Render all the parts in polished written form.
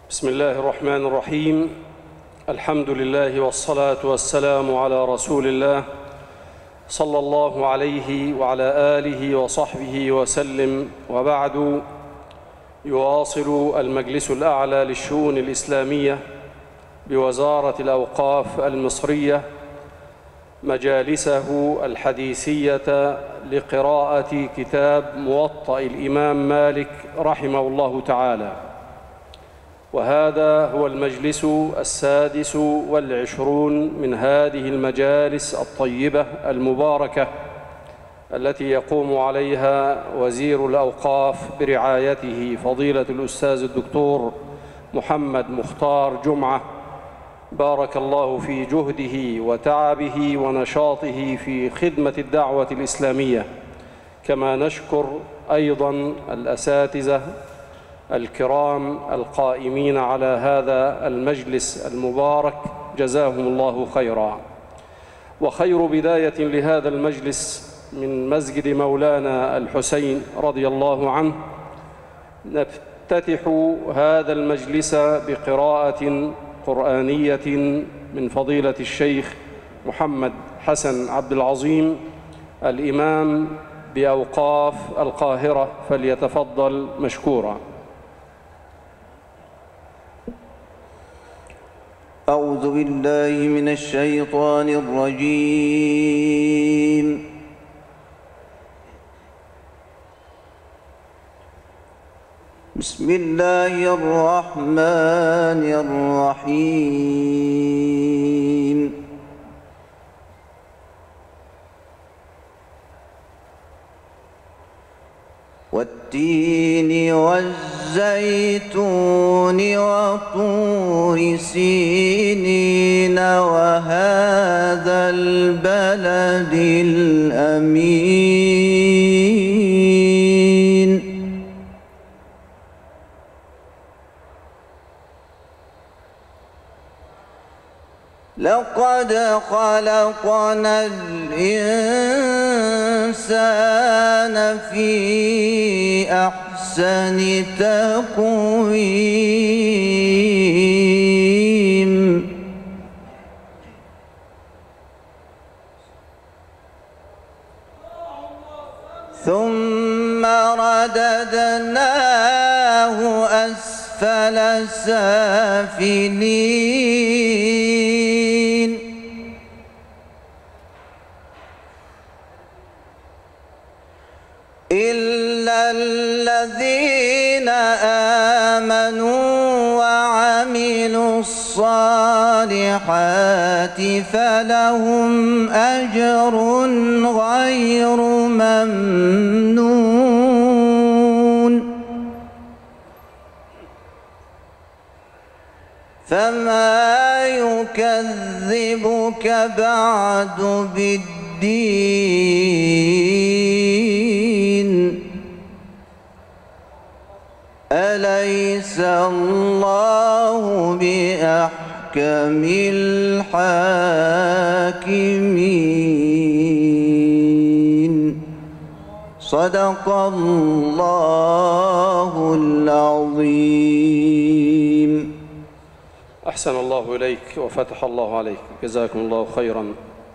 بسم الله الرحمن الرحيم. الحمد لله والصلاة والسلام على رسول الله صلى الله عليه وعلى آله وصحبه وسلم، وبعد. يواصل المجلس الأعلى للشؤون الإسلامية بوزارة الأوقاف المصرية مجالسه الحديثية لقراءة كتاب موطأ الإمام مالك رحمه الله تعالى، وهذا هو المجلس 26 من هذه المجالس الطيبة المباركة التي يقوم عليها وزير الأوقاف برعايته فضيلة الأستاذ الدكتور محمد مختار جمعة، بارك الله في جهده وتعبه ونشاطه في خدمة الدعوة الإسلامية. كما نشكر أيضاً الأساتذة الكرام القائمين على هذا المجلس المبارك، جزاهم الله خيرا. وخير بداية لهذا المجلس من مسجد مولانا الحسين رضي الله عنه. نفتتح هذا المجلس بقراءة قرآنية من فضيلة الشيخ محمد حسن عبد العظيم الإمام بأوقاف القاهرة، فليتفضل مشكورا. أعوذ بالله من الشيطان الرجيم. بسم الله الرحمن الرحيم. والتين والزيتون وطور سينين وهذا البلد الأمين. لقد خلقنا الإنسان في أحسن تقويم. ثم رددناه أسفل سافلين. إلا الذين آمنوا وعملوا الصالحات فلهم أجر غير ممنون. فما يكذبك بعد بالدين؟ أليس الله بأحكم الحاكمين؟ صدق الله العظيم. أحسن الله إليك وفتح الله عليك، جزاكم الله خيرا.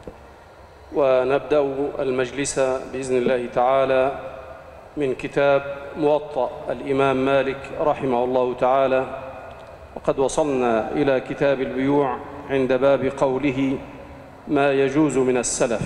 ونبدأ المجلس بإذن الله تعالى من كتاب موطأ الإمام مالك رحمه الله تعالى، وقد وصلنا إلى كتاب البيوع عند باب قوله ما يجوز من السلف.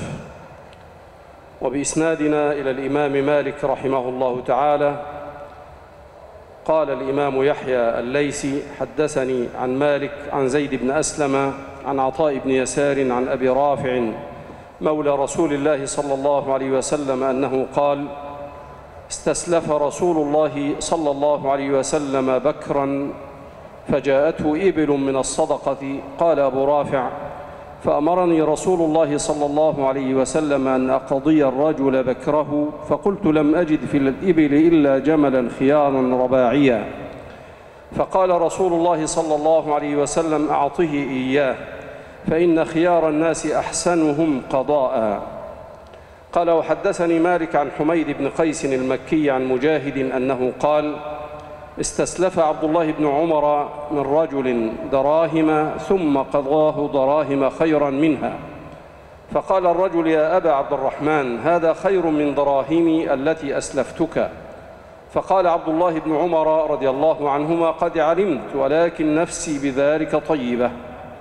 وبإسنادنا إلى الإمام مالك رحمه الله تعالى قال الإمام يحيى الليثي حدثني عن مالك عن زيد بن أسلم عن عطاء بن يسار عن أبي رافع مولى رسول الله صلى الله عليه وسلم أنه قال استسلف رسول الله صلى الله عليه وسلم بكرا فجاءته إبل من الصدقة. قال أبو رافع فأمرني رسول الله صلى الله عليه وسلم أن أقضي الرجل بكره، فقلت لم أجد في الإبل إلا جملا خيارا رباعيا، فقال رسول الله صلى الله عليه وسلم أعطه إياه فإن خيار الناس أحسنهم قضاء. قال وحدثني مالك عن حميد بن قيس المكي عن مجاهد أنه قال استسلف عبد الله بن عمر من رجل دراهم ثم قضاه دراهم خيرا منها، فقال الرجل: يا أبا عبد الرحمن، هذا خير من دراهمي التي أسلفتك. فقال عبد الله بن عمر رضي الله عنهما: قد علمت، ولكن نفسي بذلك طيبة.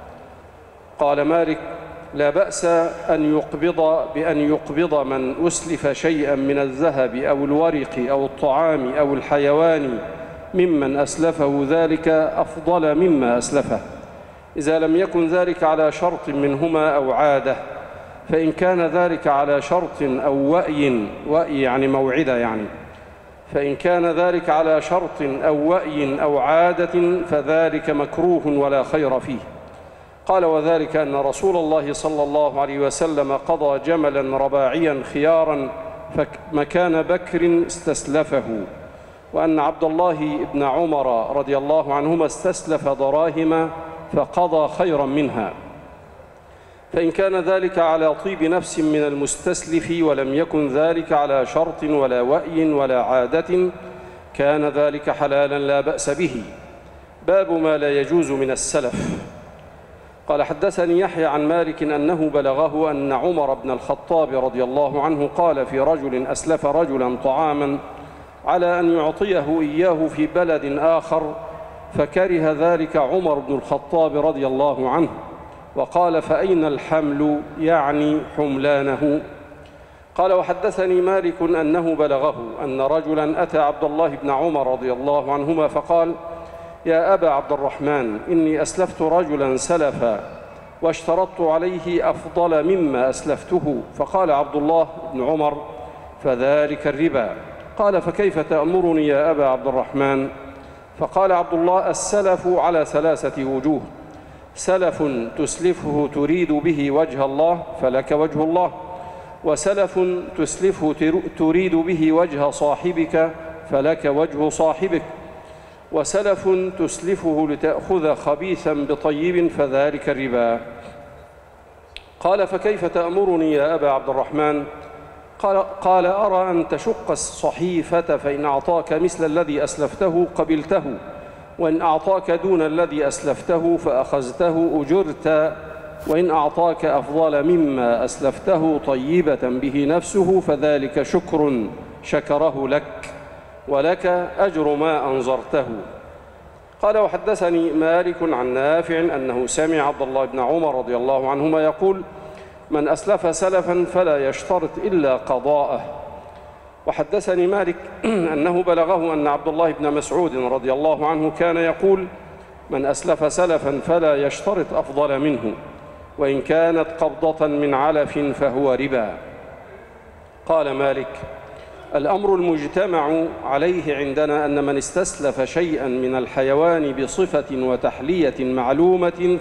قال مالك: لا بأس بأن يقبض من أسلف شيئا من الذهب أو الورق أو الطعام أو الحيوان ممن أسلفه ذلك أفضل مما أسلفه، إذا لم يكن ذلك على شرط منهما أو عادة. فإن كان ذلك على شرط أو وأي يعني موعدة فإن كان ذلك على شرط أو وأي أو عادة فذلك مكروه ولا خير فيه. قال: وذلك أن رسول الله صلى الله عليه وسلم قضى جملا رباعيا خيارا مكان بكر استسلفه، وأن عبد الله بن عمر رضي الله عنهما استسلف دراهم فقضى خيرا منها. فإن كان ذلك على طيب نفس من المستسلف ولم يكن ذلك على شرط ولا وأي ولا عادة كان ذلك حلالا لا بأس به. باب ما لا يجوز من السلف. قال: حدثني يحيى عن مالك أنه بلغه أن عمر بن الخطاب رضي الله عنه قال في رجل أسلف رجلا طعاما على أن يعطيه إياه في بلد آخر، فكره ذلك عمر بن الخطاب رضي الله عنه، وقال: فأين الحمل؟ يعني حملانه. قال: وحدثني مالك أنه بلغه أن رجلا أتى عبد الله بن عمر رضي الله عنهما فقال: يا أبا عبد الرحمن، إني أسلفت رجلا سلفا واشترطت عليه أفضل مما أسلفته. فقال عبد الله بن عمر: فذلك الربا. قال: فكيف تأمرني يا أبا عبد الرحمن؟ فقال عبد الله: السلف على 3 وجوه: سلف تسلفه تريد به وجه الله فلك وجه الله، وسلف تسلفه تريد به وجه صاحبك فلك وجه صاحبك، وسلف تسلفه لتأخذ خبيثا بطيب فذلك الربا. قال: فكيف تأمرني يا أبا عبد الرحمن؟ قال: أرى أن تشق الصحيفة، فإن أعطاك مثل الذي أسلفته قبلته، وإن أعطاك دون الذي أسلفته فأخذته أجرت، وإن أعطاك أفضل مما أسلفته طيبة به نفسه فذلك شكر شكره لك، ولك أجر ما أنظرته. قال: وحدثني مالك عن نافع أنه سمع عبد الله بن عمر رضي الله عنهما يقول: من أسلف سلفا فلا يشترط إلا قضاءه. وحدثني مالك أنه بلغه أن عبد الله بن مسعود رضي الله عنه كان يقول: من أسلف سلفا فلا يشترط أفضل منه، وإن كانت قبضة من علف فهو ربا. قال مالك: الأمر المجتمع عليه عندنا أن من استسلف شيئا من الحيوان بصفة وتحلية معلومة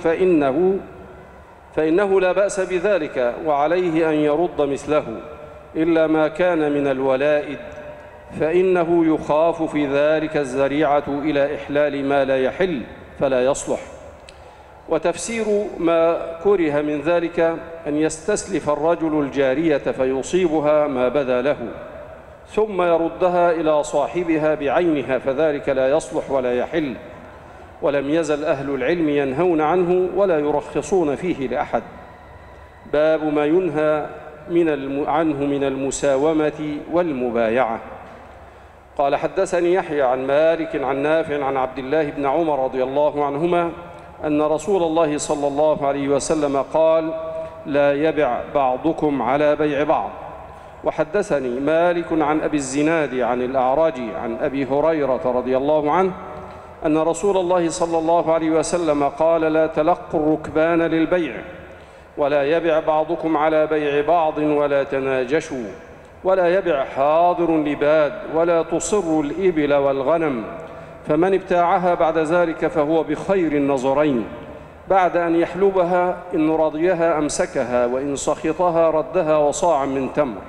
فإنه لا بأس بذلك، وعليه أن يرد مثله، إلا ما كان من الولائد، فإنه يخاف في ذلك الذريعة إلى إحلال ما لا يحل فلا يصلح. وتفسير ما كره من ذلك أن يستسلف الرجل الجارية فيصيبها ما بدا له ثم يردها إلى صاحبها بعينها، فذلك لا يصلح ولا يحل، ولم يزل أهل العلم ينهون عنه ولا يرخصون فيه لأحد. باب ما ينهى عنه من المساومة والمبايعة. قال: حدثني يحيى عن مالك عن نافع عن عبد الله بن عمر رضي الله عنهما أن رسول الله صلى الله عليه وسلم قال: لا يبع بعضكم على بيع بعض. وحدثني مالك عن أبي الزناد عن الأعرج عن أبي هريرة رضي الله عنه أن رسول الله صلى الله عليه وسلم قال: لا تلقوا الركبان للبيع، ولا يبع بعضكم على بيع بعض، ولا تناجشوا، ولا يبع حاضر لباد، ولا تصروا الإبل والغنم، فمن ابتاعها بعد ذلك فهو بخير النظرين، بعد أن يحلبها إن رضيها أمسكها، وإن سخطها ردها وصاعا من تمر.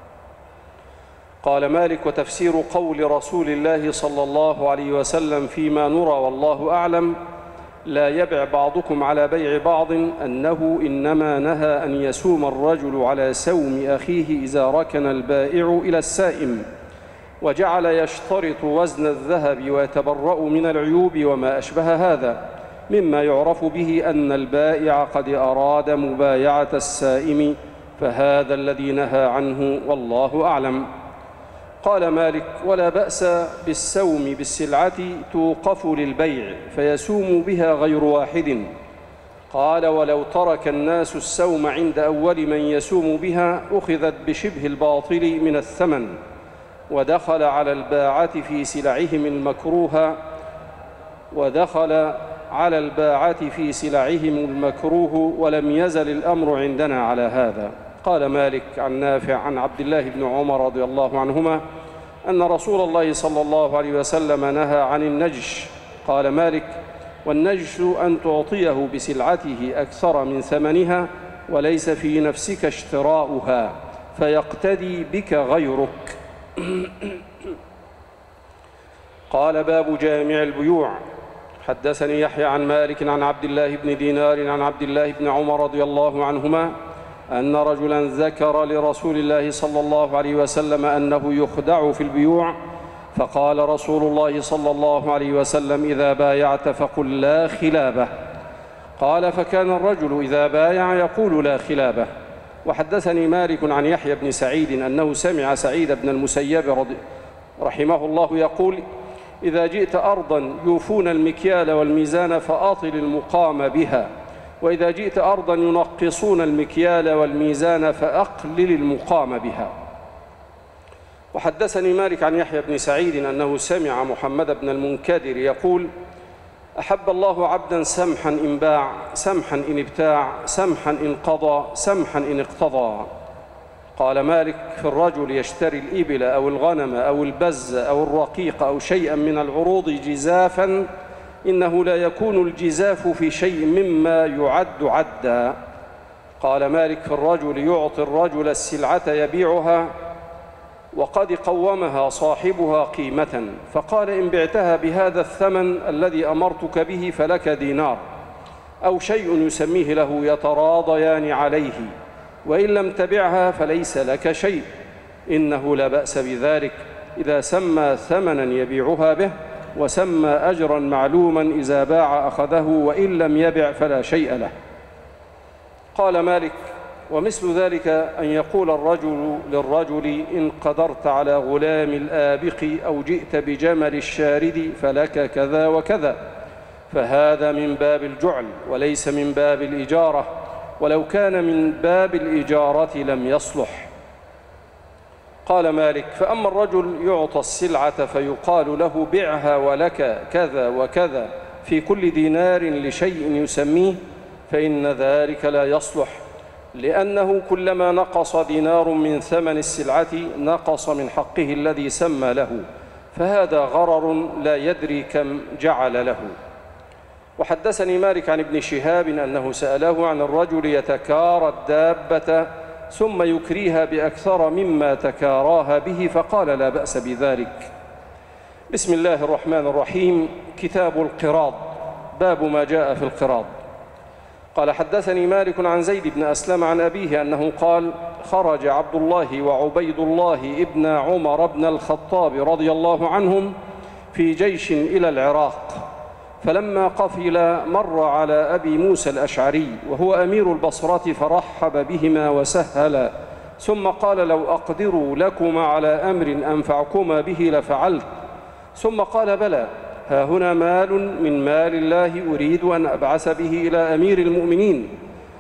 قال مالك: وتفسير قول رسول الله صلى الله عليه وسلم فيما نرى والله أعلم: لا يبع بعضكم على بيع بعض، أنه إنما نهى أن يسوم الرجل على سوم أخيه إذا ركن البائع إلى السائم، وجعل يشترط وزن الذهب ويتبرأ من العيوب وما أشبه هذا، مما يعرف به أن البائع قد أراد مبايعة السائم، فهذا الذي نهى عنه والله أعلم. قال مالك: ولا بأس بالسوم بالسلعة توقف للبيع فيسوم بها غير واحد. قال: ولو ترك الناس السوم عند أول من يسوم بها أخذت بشبه الباطل من الثمن، ودخل على الباعة في سلعهم المكروه ولم يزل الأمر عندنا على هذا. قال مالك عن نافع عن عبد الله بن عمر رضي الله عنهما أن رسول الله صلى الله عليه وسلم نهى عن النجش. قال مالك: والنجش أن تعطيه بسلعته أكثر من ثمنها وليس في نفسك اشتراؤها فيقتدي بك غيرك. قال: باب جامع البيوع. حدثني يحيى عن مالك عن عبد الله بن دينار عن عبد الله بن عمر رضي الله عنهما أن رجلا ذكر لرسول الله صلى الله عليه وسلم أنه يخدع في البيوع، فقال رسول الله صلى الله عليه وسلم: إذا بايعت فقل لا خلابة. قال: فكان الرجل إذا بايع يقول لا خلابة. وحدثني مالك عن يحيى بن سعيد أنه سمع سعيد بن المسيب رحمه الله يقول: إذا جئت أرضا يوفون المكيال والميزان فأطل المقام بها، وإذا جئت أرضا ينقصون المكيال والميزان فأقلل المقام بها. وحدثني مالك عن يحيى بن سعيد أنه سمع محمد بن المنكدر يقول: أحب الله عبدا سمحا إن باع، سمحا إن ابتاع، سمحا إن قضى، سمحا إن اقتضى. قال مالك: في الرجل يشتري الإبل أو الغنم أو البز أو الرقيق أو شيئا من العروض جزافا، إنه لا يكون الجزاف في شيء مما يعد عدا. قال مالك: في الرجل يعطي الرجل السلعة يبيعها وقد قومها صاحبها قيمة، فقال: إن بعتها بهذا الثمن الذي أمرتك به فلك دينار، أو شيء يسميه له يتراضيان عليه، وإن لم تبعها فليس لك شيء. إنه لا بأس بذلك إذا سمى ثمنا يبيعها به، وسمى أجرا معلوما إذا باع أخذه، وإن لم يبع فلا شيء له. قال مالك: ومثل ذلك أن يقول الرجل للرجل: إن قدرت على غلام الآبق أو جئت بجمل الشارد فلك كذا وكذا، فهذا من باب الجعل وليس من باب الإجارة، ولو كان من باب الإجارة لم يصلح. قال مالك: فأما الرجل يعطى السلعة فيقال له: بعها ولك كذا وكذا في كل دينار لشيء يسميه، فإن ذلك لا يصلح، لأنه كلما نقص دينار من ثمن السلعة نقص من حقه الذي سمى له، فهذا غرر لا يدري كم جعل له. وحدثني مالك عن ابن شهاب أنه سأله عن الرجل يتكارى الدابة ثم يكريها بأكثر مما تكاراها به، فقال: لا بأس بذلك. بسم الله الرحمن الرحيم. كتاب القراض. باب ما جاء في القراض. قال: حدثني مالك عن زيد بن أسلم عن أبيه أنه قال: خرج عبد الله وعبيد الله ابن عمر بن الخطاب رضي الله عنهم في جيش إلى العراق، فلما قفل مر على أبي موسى الأشعري وهو أمير البصرة فرحب بهما وسهل، ثم قال: لو أقدر لكما على أمر أنفعكما به لفعلت. ثم قال: بلى، ها هنا مال من مال الله أريد أن أبعث به إلى أمير المؤمنين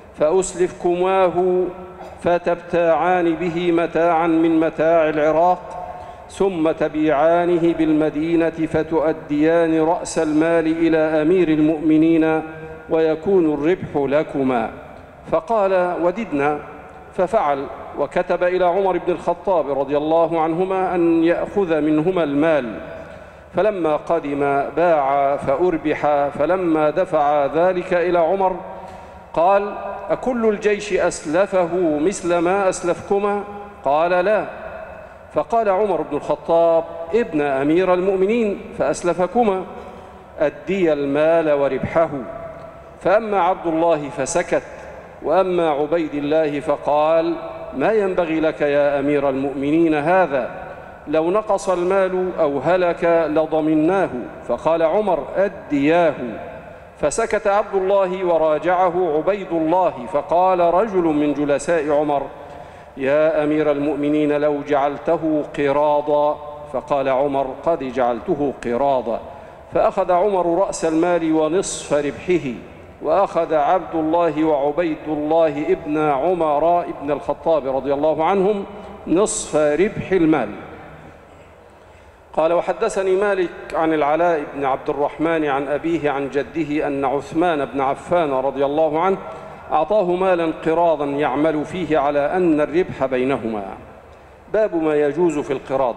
فأسلفكماه فتبتاعان به متاعا من متاع العراق، ثم تبيعانه بالمدينة فتؤديان رأس المال إلى أمير المؤمنين ويكون الربح لكما. فقال: وددنا. ففعل، وكتب إلى عمر بن الخطاب رضي الله عنهما أن يأخذ منهما المال. فلما قدم باع فأربح، فلما دفع ذلك إلى عمر قال: أكل الجيش أسلفه مثل ما أسلفكما؟ قال: لا. فقال عمر بن الخطاب: ابن أمير المؤمنين فأسلفكما، أدي المال وربحه. فأما عبد الله فسكت، وأما عبيد الله فقال: ما ينبغي لك يا أمير المؤمنين هذا، لو نقص المال أو هلك لضمناه. فقال عمر: أدياه. فسكت عبد الله وراجعه عبيد الله، فقال رجل من جلساء عمر: يا أمير المؤمنين لو جعلته قراضا. فقال عمر: قد جعلته قراضا. فأخذ عمر رأس المال ونصف ربحه، وأخذ عبد الله وعبيد الله ابن عمر ابن الخطاب رضي الله عنهم نصف ربح المال. قال: وحدثني مالك عن العلاء بن عبد الرحمن عن أبيه عن جده أن عثمان بن عفان رضي الله عنه أعطاه مالا قراضا يعمل فيه على أن الربح بينهما. باب ما يجوز في القراض.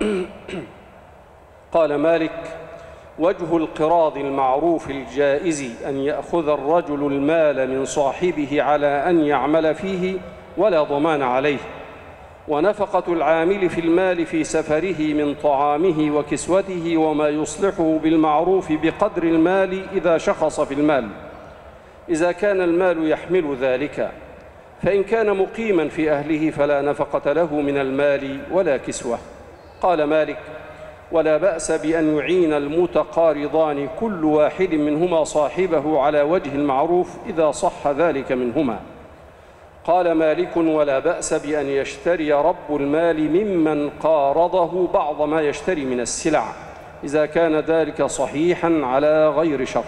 قال مالك: وجه القراض المعروف الجائز أن يأخذ الرجل المال من صاحبه على أن يعمل فيه ولا ضمان عليه، ونفقة العامل في المال في سفره من طعامه وكسوته وما يصلحه بالمعروف بقدر المال إذا شخص في المال، إذا كان المال يحمل ذلك. فإن كان مقيما في أهله فلا نفقة له من المال ولا كسوة. قال مالك: ولا بأس بأن يعين المتقارضان كل واحد منهما صاحبه على وجه المعروف إذا صح ذلك منهما. قال مالك: ولا بأس بأن يشتري رب المال ممن قارضه بعض ما يشتري من السلع إذا كان ذلك صحيحا على غير شرط.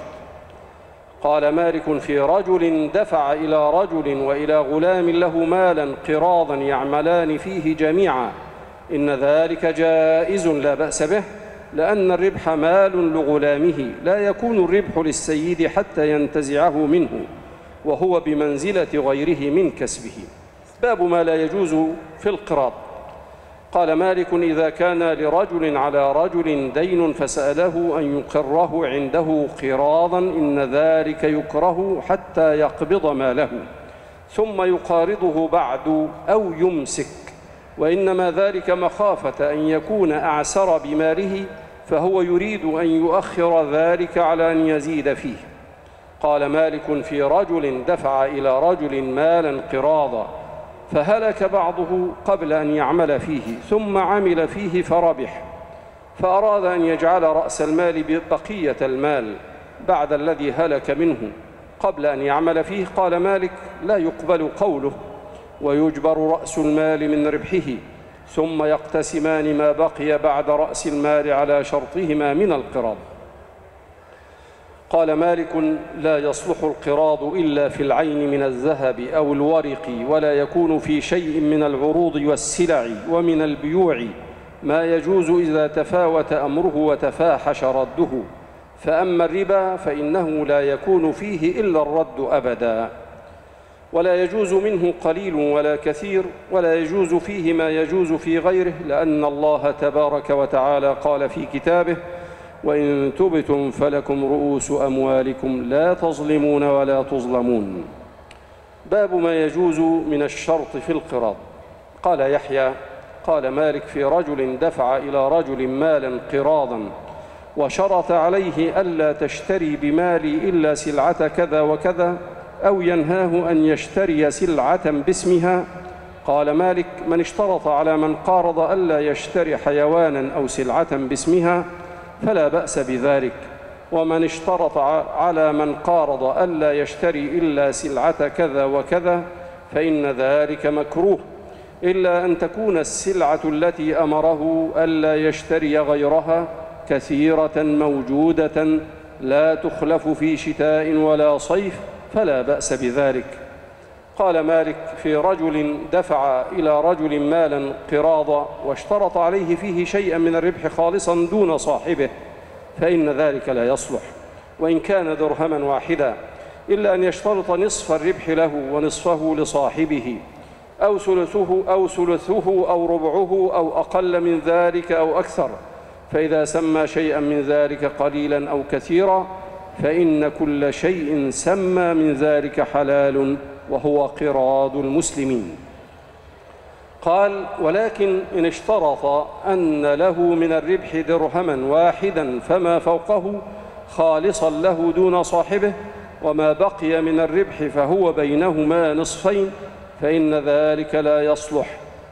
قال مالك: في رجل دفع إلى رجل وإلى غلام له مالا قراضا يعملان فيه جميعا، إن ذلك جائز لا بأس به، لأن الربح مال لغلامه، لا يكون الربح للسيد حتى ينتزعه منه، وهو بمنزلة غيره من كسبه. باب ما لا يجوز في القراض. قال مالك: إذا كان لرجل على رجل دين فسأله أن يقره عنده قراضا إن ذلك يكره حتى يقبض ماله ثم يقارضه بعد أو يمسك، وإنما ذلك مخافة أن يكون أعسر بماله، فهو يريد أن يؤخر ذلك على أن يزيد فيه. قال مالك: في رجل دفع إلى رجل مالا قراضا فهلك بعضه قبل أن يعمل فيه ثم عمل فيه فربح، فأراد أن يجعل رأس المال ببقية المال بعد الذي هلك منه قبل أن يعمل فيه. قال مالك: لا يقبل قوله، ويجبر رأس المال من ربحه، ثم يقتسمان ما بقي بعد رأس المال على شرطهما من القراض. قال مالك: لا يصلح القراض إلا في العين من الذهب أو الورق، ولا يكون في شيء من العروض والسلع ومن البيوع ما يجوز إذا تفاوت أمره وتفاحش رده. فأما الربا فإنه لا يكون فيه إلا الرد أبدا، ولا يجوز منه قليل ولا كثير، ولا يجوز فيه ما يجوز في غيره، لأن الله تبارك وتعالى قال في كتابه: وإن تبتم فلكم رؤوس أموالكم لا تظلمون ولا تظلمون. باب ما يجوز من الشرط في القراض. قال يحيى: قال مالك: في رجل دفع إلى رجل مالا قراضا وشرط عليه ألا تشتري بمالي إلا سلعة كذا وكذا، أو ينهاه أن يشتري سلعة باسمها. قال مالك: من اشترط على من قارض ألا يشتري حيوانا أو سلعة باسمها فلا بأس بذلك، ومن اشترط على من قارض ألا يشتري إلا سلعة كذا وكذا فإن ذلك مكروه، إلا أن تكون السلعة التي أمره ألا يشتري غيرها كثيرة موجودة لا تخلف في شتاء ولا صيف فلا بأس بذلك. قال مالك: في رجل دفع إلى رجل مالا قراضا واشترط عليه فيه شيئا من الربح خالصا دون صاحبه، فإن ذلك لا يصلح، وإن كان درهما واحدا، إلا أن يشترط نصف الربح له ونصفه لصاحبه، أو ثلثه أو ربعه أو أقل من ذلك أو أكثر. فإذا سمى شيئا من ذلك قليلا أو كثيرا فإن كل شيء سمى من ذلك حلال، وهو قراض المسلمين. قال: ولكن إن اشترط أن له من الربح درهما واحدا فما فوقه خالصا له دون صاحبه، وما بقي من الربح فهو بينهما نصفين، فإن ذلك لا يصلح،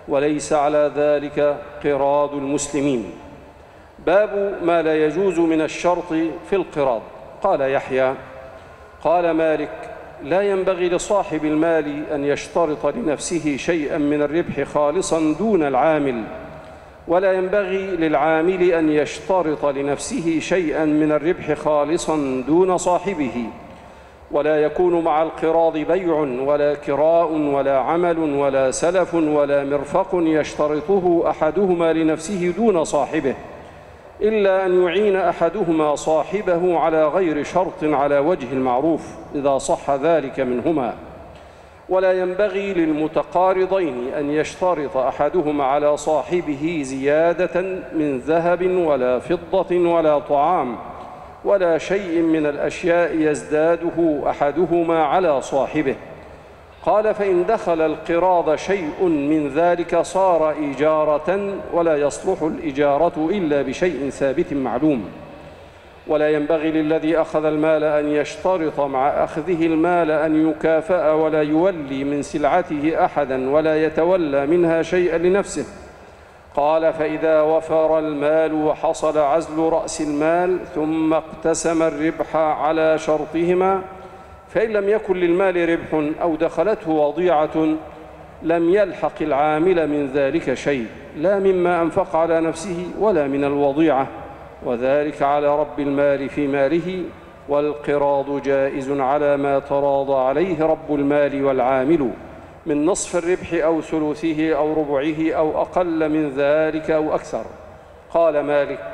وليس على ذلك قراض المسلمين. باب ما لا يجوز من الشرط في القراض. قال يحيى: قال مالك: لا ينبغي لصاحب المال أن يشترط لنفسه شيئا من الربح خالصا دون العامل، ولا ينبغي للعامل أن يشترط لنفسه شيئا من الربح خالصا دون صاحبه، ولا يكون مع القراض بيع ولا كراء ولا عمل ولا سلف ولا مرفق يشترطه أحدهما لنفسه دون صاحبه، إلا أن يعين أحدهما صاحبه على غير شرط على وجه المعروف إذا صح ذلك منهما. ولا ينبغي للمتقارضين أن يشترط أحدهما على صاحبه زيادة من ذهب ولا فضة ولا طعام ولا شيء من الأشياء يزداده أحدهما على صاحبه. قال: فإن دخل القراض شيء من ذلك صار إجارة، ولا يصلح الإجارة إلا بشيء ثابت معلوم. ولا ينبغي للذي أخذ المال أن يشترط مع أخذه المال أن يكافأ ولا يولي من سلعته أحدا ولا يتولى منها شيئا لنفسه. قال: فإذا وفر المال وحصل عزل رأس المال ثم اقتسم الربح على شرطهما، فإن لم يكن للمال ربح أو دخلته وضيعة لم يلحق العامل من ذلك شيء، لا مما أنفق على نفسه ولا من الوضيعة، وذلك على رب المال في ماله، والقراض جائز على ما تراضى عليه رب المال والعامل من نصف الربح أو ثلثه أو ربعه أو أقل من ذلك أو أكثر. قال مالك: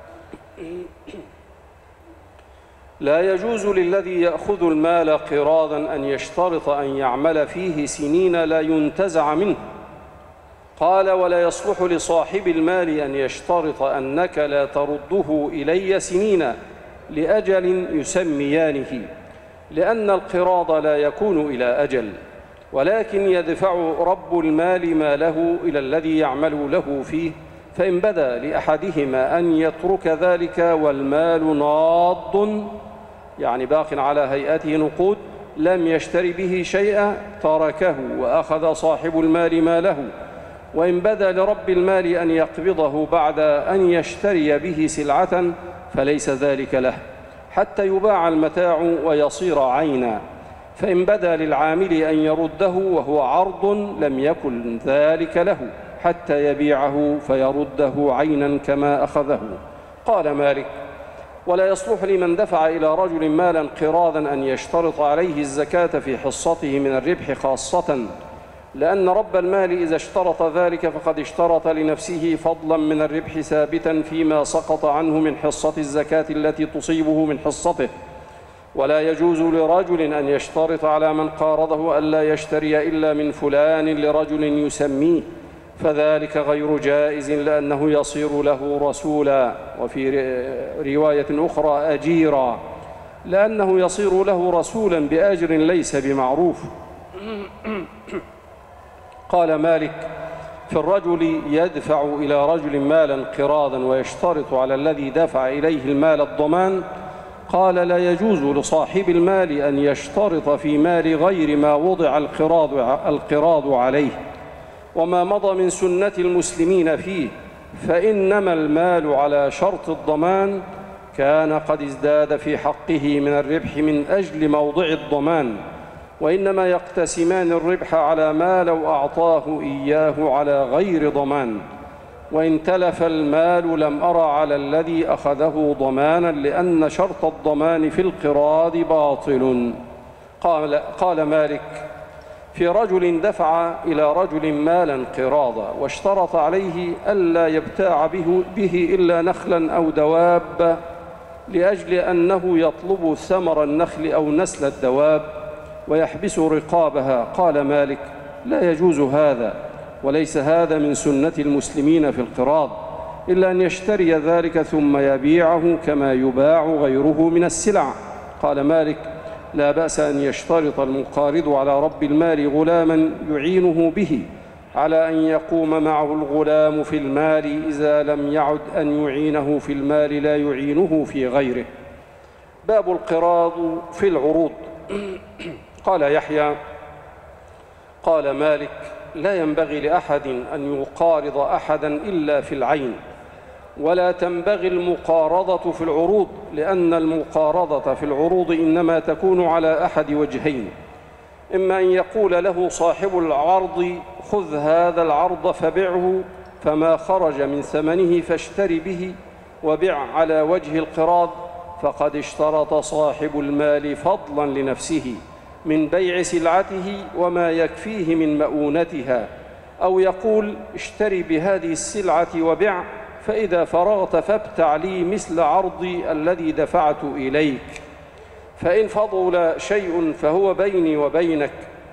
لا يجوز للذي يأخذ المال قراضا أن يشترط أن يعمل فيه سنين لا ينتزع منه. قال: ولا يصلح لصاحب المال أن يشترط أنك لا ترده إلي سنين لأجل يسميانه، لأن القراض لا يكون إلى أجل، ولكن يدفع رب المال ماله إلى الذي يعمل له فيه، فإن بدا لأحدهما أن يترك ذلك والمال ناض، يعني باق على هيئته نقود، لم يشتري به شيئا تركه وأخذ صاحب المال ماله. وإن بدا لرب المال أن يقبضه بعد أن يشتري به سلعة فليس ذلك له حتى يباع المتاع ويصير عينا. فإن بدا للعامل أن يرده وهو عرض لم يكن ذلك له حتى يبيعه فيرده عينا كما أخذه. قال مالك: ولا يصلح لمن دفع إلى رجل مالا قراضا أن يشترط عليه الزكاة في حصته من الربح خاصة، لأن رب المال إذا اشترط ذلك فقد اشترط لنفسه فضلا من الربح ثابتا فيما سقط عنه من حصة الزكاة التي تصيبه من حصته. ولا يجوز لرجل أن يشترط على من قارضه ألا يشتري إلا من فلان لرجل يسميه، فذلك غير جائز لأنه يصير له رسولا، وفي رواية أخرى أجيرا، لأنه يصير له رسولا بأجر ليس بمعروف. قال مالك: في الرجل يدفع إلى رجل مالا قراضا ويشترط على الذي دفع إليه المال الضمان. قال: لا يجوز لصاحب المال أن يشترط في مال غير ما وضع القراض عليه وما مضى من سنة المسلمين فيه، فإنما المال على شرط الضمان كان قد ازداد في حقه من الربح من أجل موضع الضمان، وإنما يقتسمان الربح على ما لو أعطاه إياه على غير ضمان. وإن تلف المال لم أرى على الذي أخذه ضمانا، لأن شرط الضمان في القراض باطل. قال مالك: في رجل دفع إلى رجل مالا قراضا واشترط عليه ألا يبتاع به إلا نخلا أو دواب، لأجل أنه يطلب ثمر النخل أو نسل الدواب ويحبس رقابها. قال مالك: لا يجوز هذا، وليس هذا من سنة المسلمين في القراض، إلا أن يشتري ذلك ثم يبيعه كما يباع غيره من السلع. قال مالك: لا بأس أن يشترط المقارض على رب المال غلاما يعينه به على أن يقوم معه الغلام في المال، إذا لم يعد أن يعينه في المال لا يعينه في غيره. باب القراض في العروض. قال يحيى: قال مالك: لا ينبغي لأحد أن يقارض أحدا إلا في العين، ولا تنبغي المقارضة في العروض، لأن المقارضة في العروض إنما تكون على أحد وجهين: إما أن يقول له صاحب العرض: خذ هذا العرض فبعه، فما خرج من ثمنه فاشتر به وبع على وجه القراض، فقد اشترط صاحب المال فضلا لنفسه من بيع سلعته وما يكفيه من مؤونتها، أو يقول: اشتري بهذه السلعة وبع، فإذا فرغت فابتع لي مثل عرضي الذي دفعت إليك، فإن فضل شيء فهو بيني وبينك،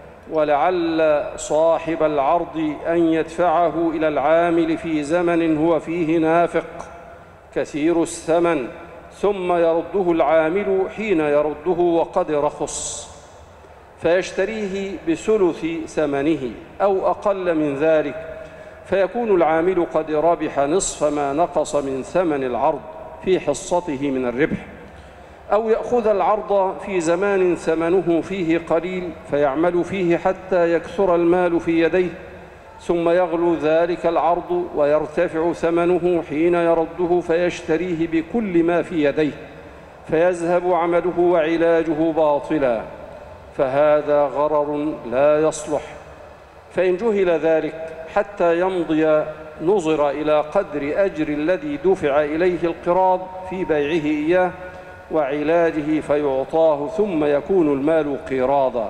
ولعل صاحب العرض أن يدفعه إلى العامل في زمن هو فيه نافق كثير الثمن، ثم يرده العامل حين يرده وقد رخص، فيشتريه بثلث ثمنه أو أقل من ذلك، فيكون العامل قد ربح نصف ما نقص من ثمن العرض في حصته من الربح. أو يأخذ العرض في زمان ثمنه فيه قليل فيعمل فيه حتى يكثر المال في يديه، ثم يغلو ذلك العرض ويرتفع ثمنه حين يرده فيشتريه بكل ما في يديه، فيذهب عمله وعلاجه باطلا، فهذا غرر لا يصلح. فإن جهل ذلك حتى يمضي نظر إلى قدر أجر الذي دفع إليه القراض في بيعه إياه وعلاجه فيعطاه، ثم يكون المال قراضا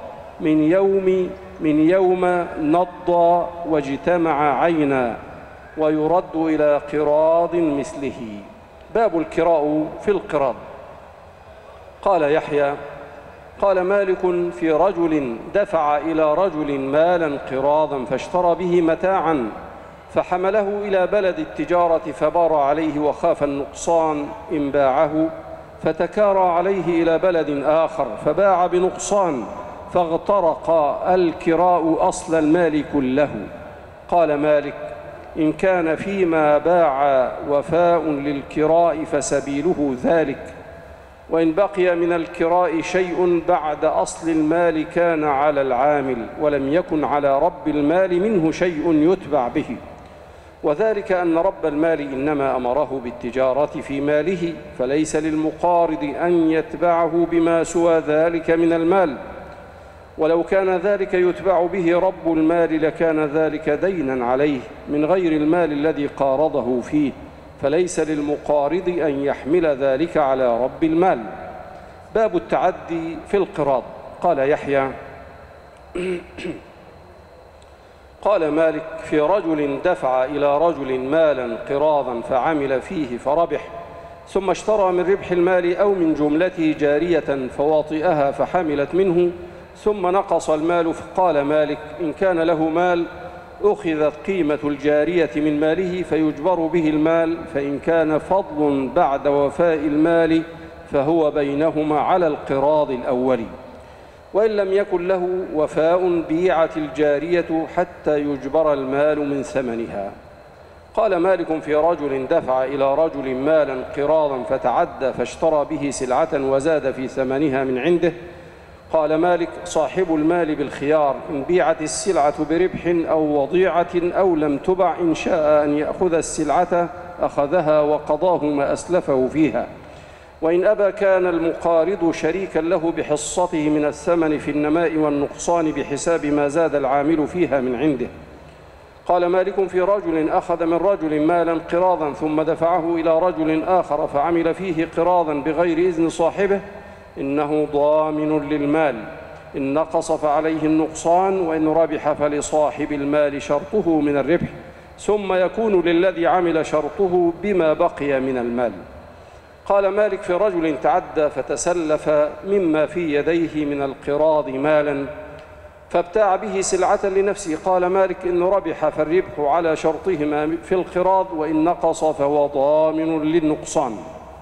من يوم نضى واجتمع عينا، ويرد إلى قراض مثله. باب الكراء في القراض. قال يحيى: قال مالك: في رجل دفع إلى رجل مالا قراضا فاشترى به متاعا، فحمله إلى بلد التجارة فبار عليه وخاف النقصان إن باعه، فتكارى عليه إلى بلد آخر فباع بنقصان، فاغترق الكراء أصل المال كله. قال مالك: إن كان فيما باع وفاء للكراء فسبيله ذلك، وإن بقي من الكراء شيء بعد أصل المال كان على العامل، ولم يكن على رب المال منه شيء يتبع به، وذلك أن رب المال إنما أمره بالتجارة في ماله، فليس للمقارض أن يتبعه بما سوى ذلك من المال، ولو كان ذلك يتبع به رب المال لكان ذلك دينا عليه من غير المال الذي قارضه فيه، فليس للمقارض أن يحمل ذلك على رب المال. باب التعدي في القراض. قال يحيى: قال مالك: في رجل دفع إلى رجل مالا قراضا فعمل فيه فربح، ثم اشترى من ربح المال أو من جملته جارية فواطئها فحملت منه، ثم نقص المال. فقال مالك: إن كان له مال أخذت قيمة الجارية من ماله فيجبر به المال، فإن كان فضل بعد وفاء المال فهو بينهما على القراض الأول، وإن لم يكن له وفاء بيعت الجارية حتى يجبر المال من ثمنها. قال مالك: في رجل دفع إلى رجل مالا قراضا فتعدى فاشترى به سلعة وزاد في ثمنها من عنده. قال مالك: صاحب المال بالخيار، إن بيعت السلعة بربح أو وضيعة أو لم تبع، إن شاء أن يأخذ السلعة أخذها وقضاه ما أسلفه فيها، وإن أبى كان المقارض شريكا له بحصته من الثمن في النماء والنقصان بحساب ما زاد العامل فيها من عنده. قال مالك: في رجل أخذ من رجل مالا قراضا ثم دفعه إلى رجل آخر فعمل فيه قراضا بغير إذن صاحبه، إنه ضامن للمال، إن نقص فعليه النقصان، وإن ربح فلصاحب المال شرطه من الربح، ثم يكون للذي عمل شرطه بما بقي من المال. قال مالك: في رجل تعدى فتسلف مما في يديه من القراض مالا فابتاع به سلعة لنفسه. قال مالك: إن ربح فالربح على شرطهما في القراض، وإن نقص فهو ضامن للنقصان.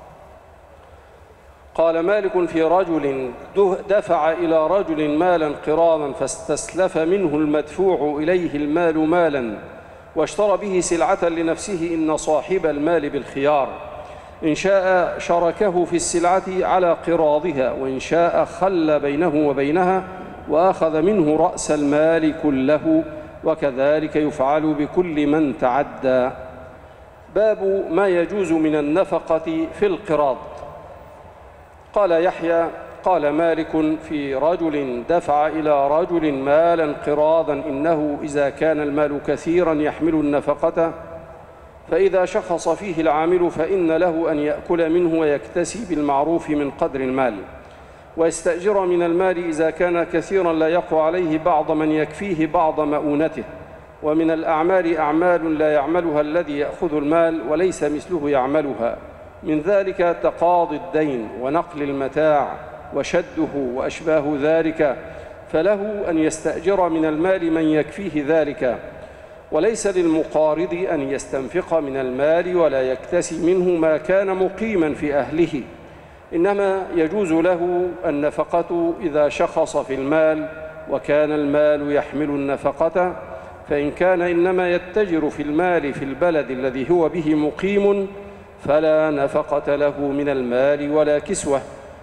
قال مالك: في رجل دفع إلى رجل مالا قراضا فاستسلف منه المدفوع إليه المال مالا واشترى به سلعة لنفسه، إن صاحب المال بالخيار، إن شاء شاركه في السلعة على قراضها، وإن شاء خل بينه وبينها، وأخذ منه رأس المال كله، وكذلك يفعل بكل من تعدى. باب ما يجوز من النفقة في القراض. قال يحيى قال مالك في رجل دفع إلى رجل مالا قراضا إنه إذا كان المال كثيرا يحمل النفقة، فإذا شخص فيه العامل فإن له أن يأكل منه ويكتسي بالمعروف من قدر المال، ويستأجر من المال إذا كان كثيرا لا يقع عليه بعض من يكفيه بعض مؤونته. ومن الأعمال أعمال لا يعملها الذي يأخذ المال وليس مثله يعملها، من ذلك تقاضي الدين ونقل المتاع وشده وأشباه ذلك، فله أن يستأجر من المال من يكفيه ذلك، وليس للمقارض أن يستنفق من المال ولا يكتسي منه ما كان مقيما في أهله، إنما يجوز له النفقة إذا شخص في المال وكان المال يحمل النفقة. فإن كان إنما يتجر في المال في البلد الذي هو به مقيم فلا نفقة له من المال ولا كسوة.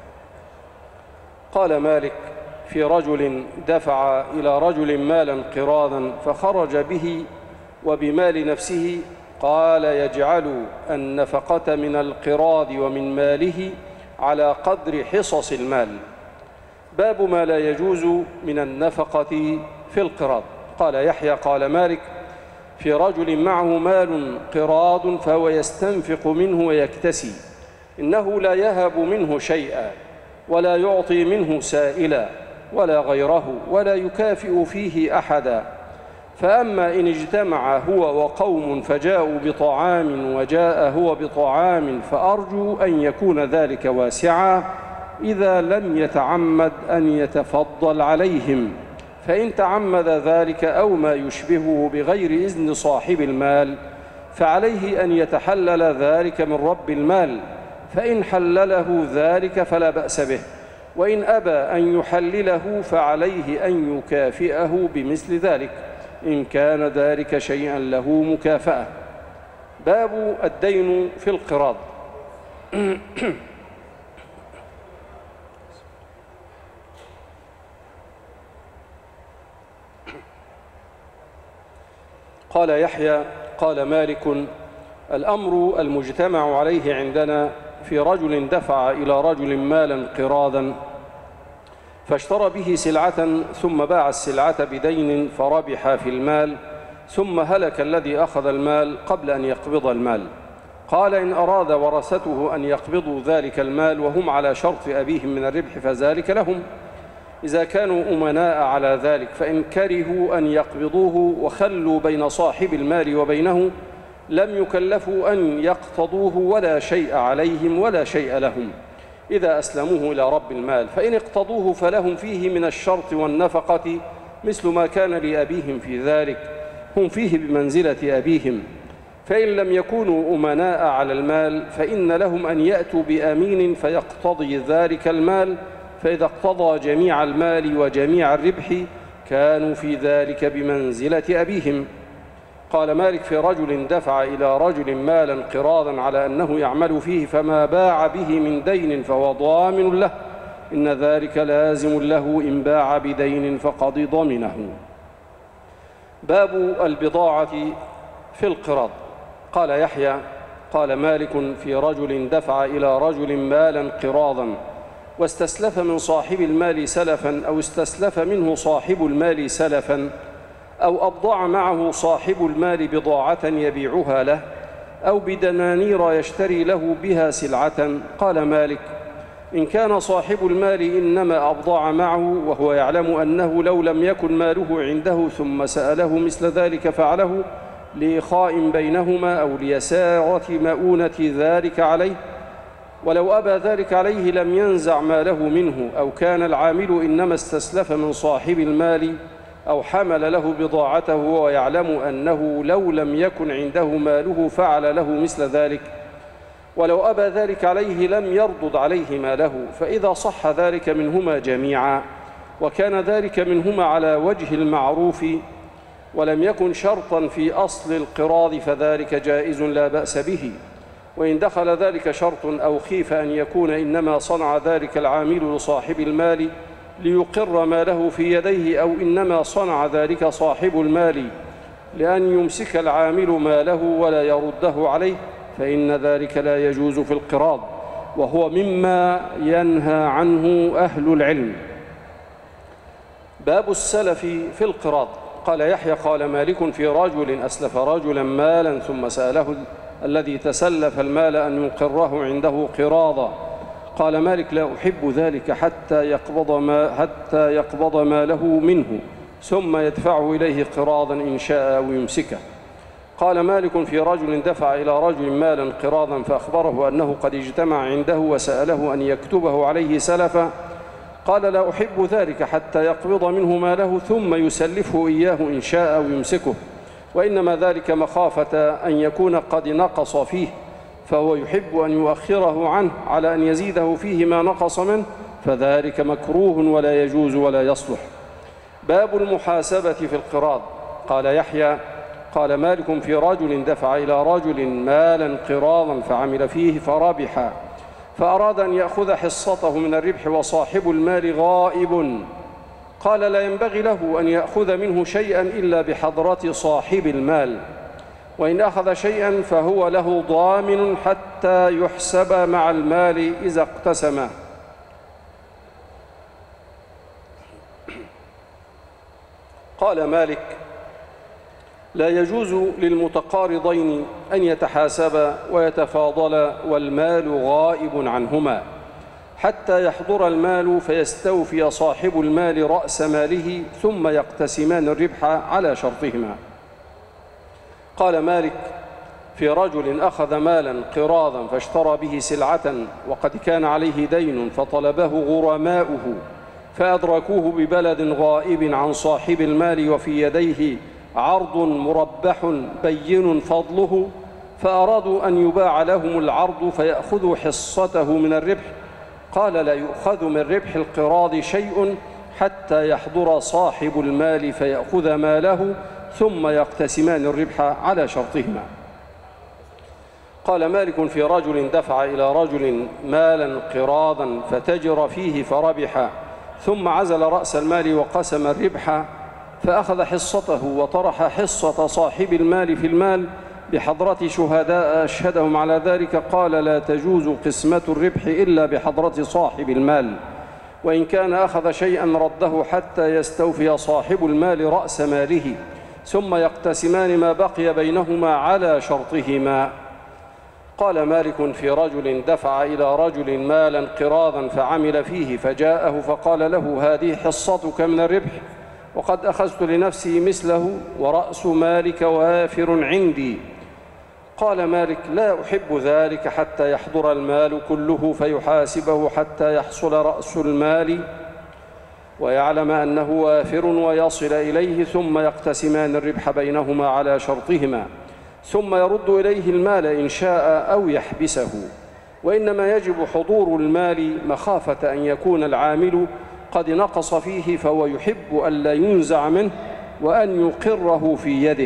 قال مالك في رجل دفع إلى رجل مالا قراضا فخرج به وبمال نفسه، قال يجعل النفقة من القراض ومن ماله على قدر حصص المال. باب ما لا يجوز من النفقة في القراض. قال يحيى قال مالك في رجل معه مال قراض فهو يستنفق منه ويكتسي، إنه لا يهب منه شيئا ولا يعطي منه سائلا ولا غيره ولا يكافئ فيه أحدا. فأما إن اجتمع هو وقوم فجاءوا بطعام وجاء هو بطعام فأرجو أن يكون ذلك واسعا إذا لم يتعمد أن يتفضل عليهم، فإن تعمد ذلك أو ما يشبهه بغير إذن صاحب المال فعليه أن يتحلل ذلك من رب المال، فإن حلله ذلك فلا بأس به، وإن أبى أن يحلله فعليه أن يكافئه بمثل ذلك إن كان ذلك شيئا له مكافأة. باب الدين في القراض. قال يحيى قال مالك الأمر المجتمع عليه عندنا في رجل دفع إلى رجل مالا قراضا فاشترى به سلعة ثم باع السلعة بدين فربح في المال، ثم هلك الذي أخذ المال قبل أن يقبض المال. قال إن أراد ورثته أن يقبضوا ذلك المال وهم على شرط أبيهم من الربح فذلك لهم إذا كانوا أمناء على ذلك، فإن كرهوا أن يقبضوه وخلوا بين صاحب المال وبينه لم يكلفوا أن يقتضوه ولا شيء عليهم ولا شيء لهم إذا أسلموه إلى رب المال، فإن اقتضوه فلهم فيه من الشرط والنفقة مثل ما كان لأبيهم في ذلك، هم فيه بمنزلة أبيهم. فإن لم يكونوا أمناء على المال فإن لهم أن يأتوا بأمين فيقتضي ذلك المال، فإذا اقتضى جميع المال وجميع الربح كانوا في ذلك بمنزلة أبيهم. قال مالك في رجل دفع إلى رجل مالا قراضا على أنه يعمل فيه فما باع به من دين فهو ضامن له، إن ذلك لازم له إن باع بدين فقد ضمنه. باب البضاعة في القراض. قال يحيى قال مالك في رجل دفع إلى رجل مالا قراضا واستسلف من صاحب المال سلفا أو استسلف منه صاحب المال سلفا أو أبضع معه صاحب المال بضاعة يبيعها له أو بدنانير يشتري له بها سلعة. قال مالك إن كان صاحب المال إنما أبضع معه وهو يعلم أنه لو لم يكن ماله عنده ثم سأله مثل ذلك فعله لإخاء بينهما أو ليسارة مؤونة ذلك عليه، ولو أبى ذلك عليه لم ينزع ماله منه، أو كان العامل إنما استسلف من صاحب المال أو حمل له بضاعته وهو يعلم أنه لو لم يكن عنده ماله فعل له مثل ذلك، ولو أبى ذلك عليه لم يردد عليه ماله، فإذا صح ذلك منهما جميعا وكان ذلك منهما على وجه المعروف ولم يكن شرطا في أصل القراض فذلك جائز لا بأس به. وإن دخل ذلك شرط أو خيف أن يكون إنما صنع ذلك العامل لصاحب المال ليقر ماله في يديه، أو إنما صنع ذلك صاحب المال لأن يمسك العامل ماله ولا يرده عليه، فإن ذلك لا يجوز في القراض، وهو مما ينهى عنه أهل العلم. باب السلف في القراض. قال يحيى قال مالك في رجل أسلف رجلا مالا ثم سأله الذي تسلف المال أن يقره عنده قراضا. قال مالك لا أحب ذلك حتى يقبض ماله منه ثم يدفعه إليه قراضا إن شاء أو يمسكه. قال مالك في رجل دفع إلى رجل مالا قراضا فأخبره أنه قد اجتمع عنده وسأله أن يكتبه عليه سلفا. قال لا أحب ذلك حتى يقبض منه ماله ثم يسلفه إياه إن شاء أو يمسكه، وإنما ذلك مخافة أن يكون قد نقص فيه، فهو يحب أن يؤخره عنه على أن يزيده فيه ما نقص منه، فذلك مكروه ولا يجوز ولا يصلح. باب المحاسبة في القراض. قال يحيى قال مالك في رجل دفع إلى رجل مالا قراضا فعمل فيه فربح، فأراد أن يأخذ حصته من الربح وصاحب المال غائب. قال لا ينبغي له أن يأخذ منه شيئا إلا بحضرة صاحب المال، وإن أخذ شيئا فهو له ضامن حتى يحسب مع المال إذا اقتسم. قال مالك لا يجوز للمتقارضين أن يتحاسبا ويتفاضلا والمال غائب عنهما حتى يحضر المال فيستوفي صاحب المال رأس ماله ثم يقتسمان الربح على شرطهما. قال مالك في رجل أخذ مالا قراضا فاشترى به سلعة وقد كان عليه دين فطلبه غرماؤه فأدركوه ببلد غائب عن صاحب المال وفي يديه عرض مربح بين فضله، فأرادوا أن يباع لهم العرض فيأخذوا حصته من الربح. قال لا يؤخذ من ربح القراض شيء حتى يحضر صاحب المال فيأخذ ماله ثم يقتسمان الربح على شرطهما. قال مالك في رجل دفع إلى رجل مالا قراضا فتجر فيه فربح، ثم عزل رأس المال وقسم الربح فأخذ حصته وطرح حصة صاحب المال في المال بحضرة شهداء أشهدهم على ذلك. قال لا تجوز قسمة الربح إلا بحضرة صاحب المال، وإن كان أخذ شيئا رده حتى يستوفي صاحب المال رأس ماله ثم يقتسمان ما بقي بينهما على شرطهما. قال مالك في رجل دفع إلى رجل مالا قراضا فعمل فيه فجاءه فقال له هذه حصتك من الربح وقد أخذت لنفسي مثله ورأس مالك وافر عندي. قال مالك لا أحب ذلك حتى يحضر المال كله فيحاسبه حتى يحصل رأس المال ويعلم أنه وافر ويصل إليه ثم يقتسمان الربح بينهما على شرطهما ثم يرد إليه المال إن شاء أو يحبسه. وإنما يجب حضور المال مخافة أن يكون العامل قد نقص فيه فهو يحب ألا ينزع منه وأن يقره في يده.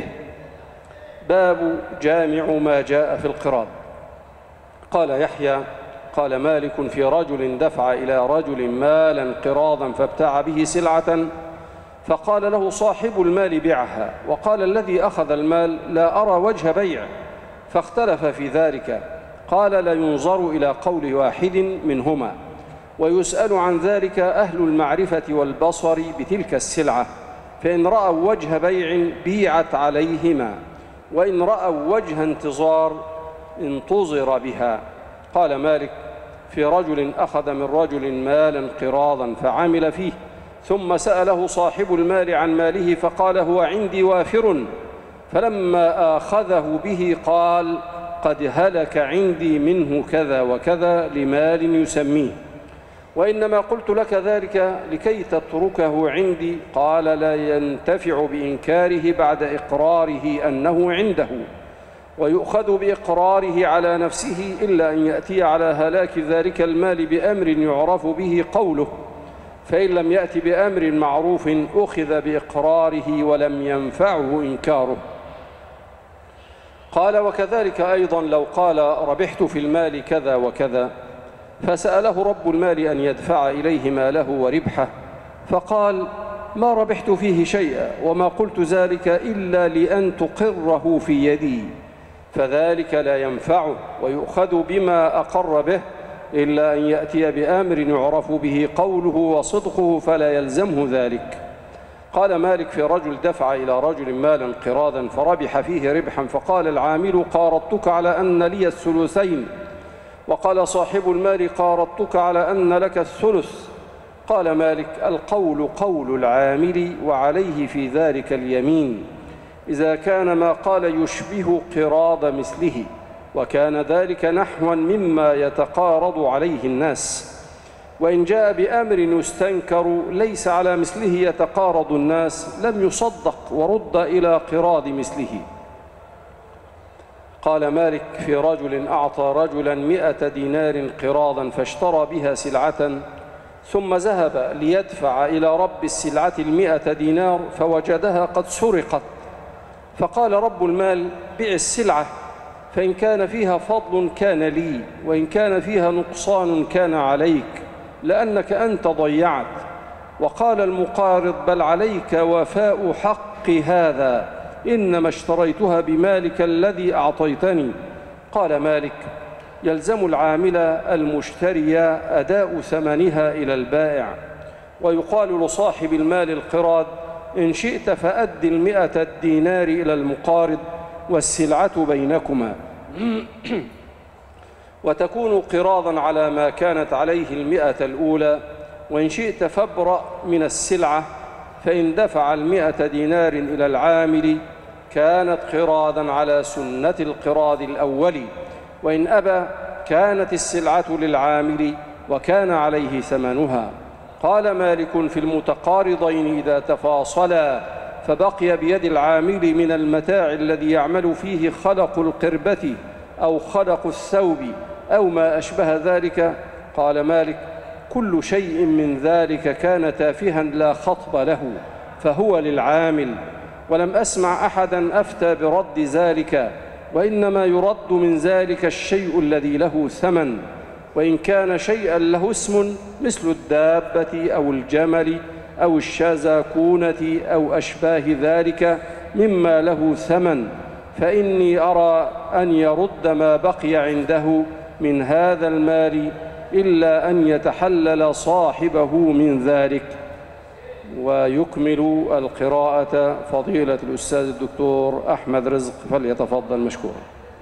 باب جامع ما جاء في القراض. قال يحيى قال مالك في رجل دفع إلى رجل مالا قراضا فابتاع به سلعة فقال له صاحب المال بعها، وقال الذي أخذ المال لا أرى وجه بيع، فاختلف في ذلك. قال لا ينظر إلى قول واحد منهما ويسأل عن ذلك أهل المعرفة والبصر بتلك السلعة، فإن رأوا وجه بيع بيعت عليهما، وإن رأوا وجه انتظار انتظر بها. قال مالك في رجل أخذ من رجل مالا قراضا فعمل فيه ثم سأله صاحب المال عن ماله فقال هو عندي وافر، فلما آخذه به قال قد هلك عندي منه كذا وكذا لمال يسميه، وإنما قلت لك ذلك لكي تتركه عندي. قال لا ينتفع بإنكاره بعد إقراره أنه عنده، ويؤخذ بإقراره على نفسه إلا أن يأتي على هلاك ذلك المال بأمر يعرف به قوله، فإن لم يأتي بأمر معروف أخذ بإقراره ولم ينفعه إنكاره. قال وكذلك أيضا لو قال ربحت في المال كذا وكذا فسأله رب المال أن يدفع إليه ماله وربحه فقال: ما ربحت فيه شيئا، وما قلت ذلك إلا لأن تقره في يدي، فذلك لا ينفعه ويؤخذ بما أقر به، إلا أن يأتي بأمر يعرف به قوله وصدقه فلا يلزمه ذلك. قال مالك: في رجل دفع إلى رجل مالا قراضا فربح فيه ربحا، فقال العامل: قارضتك على أن لي الثلثين. وقال صاحب المال: قارضتك على أن لك الثلث. قال مالك: القول قول العامل وعليه في ذلك اليمين، إذا كان ما قال يشبه قراض مثله، وكان ذلك نحوا مما يتقارض عليه الناس. وإن جاء بأمر يستنكر ليس على مثله يتقارض الناس لم يصدق ورد إلى قراض مثله. قال مالك: في رجل أعطى رجلا 100 دينار قراضا فاشترى بها سلعة، ثم ذهب ليدفع إلى رب السلعة 100 دينار فوجدها قد سرقت، فقال رب المال: بع السلعة، فإن كان فيها فضل كان لي، وإن كان فيها نقصان كان عليك، لأنك أنت ضيعت. وقال المقارض: بل عليك وفاء حق هذا، إنما اشتريتها بمالك الذي أعطيتني. قال مالك: يلزم العامل المشتري أداء ثمنها إلى البائع، ويقال لصاحب المال القراض: إن شئت فأد 100 دينار إلى المقارض والسلعة بينكما، وتكون قراضا على ما كانت عليه 100 الأولى، وإن شئت فابرأ من السلعة، فإن دفع 100 دينار إلى العامل كانت قراضا على سنة القراض الأول، وإن أبى كانت السلعة للعامل وكان عليه ثمنها. قال مالك: في المتقارضين إذا تفاصلا فبقي بيد العامل من المتاع الذي يعمل فيه خلق القربة أو خلق الثوب أو ما أشبه ذلك، قال مالك: كل شيء من ذلك كان تافها لا خطب له فهو للعامل. ولم أسمع أحدا أفتى برد ذلك، وإنما يرد من ذلك الشيء الذي له ثمن، وإن كان شيئا له اسم مثل الدابة أو الجمل أو الشاذكونة أو أشباه ذلك مما له ثمن، فإني أرى أن يرد ما بقي عنده من هذا المال إلا أن يتحلل صاحبه من ذلك. ويكمل القراءة فضيلة الأستاذ الدكتور أحمد رزق، فليتفضل مشكورا.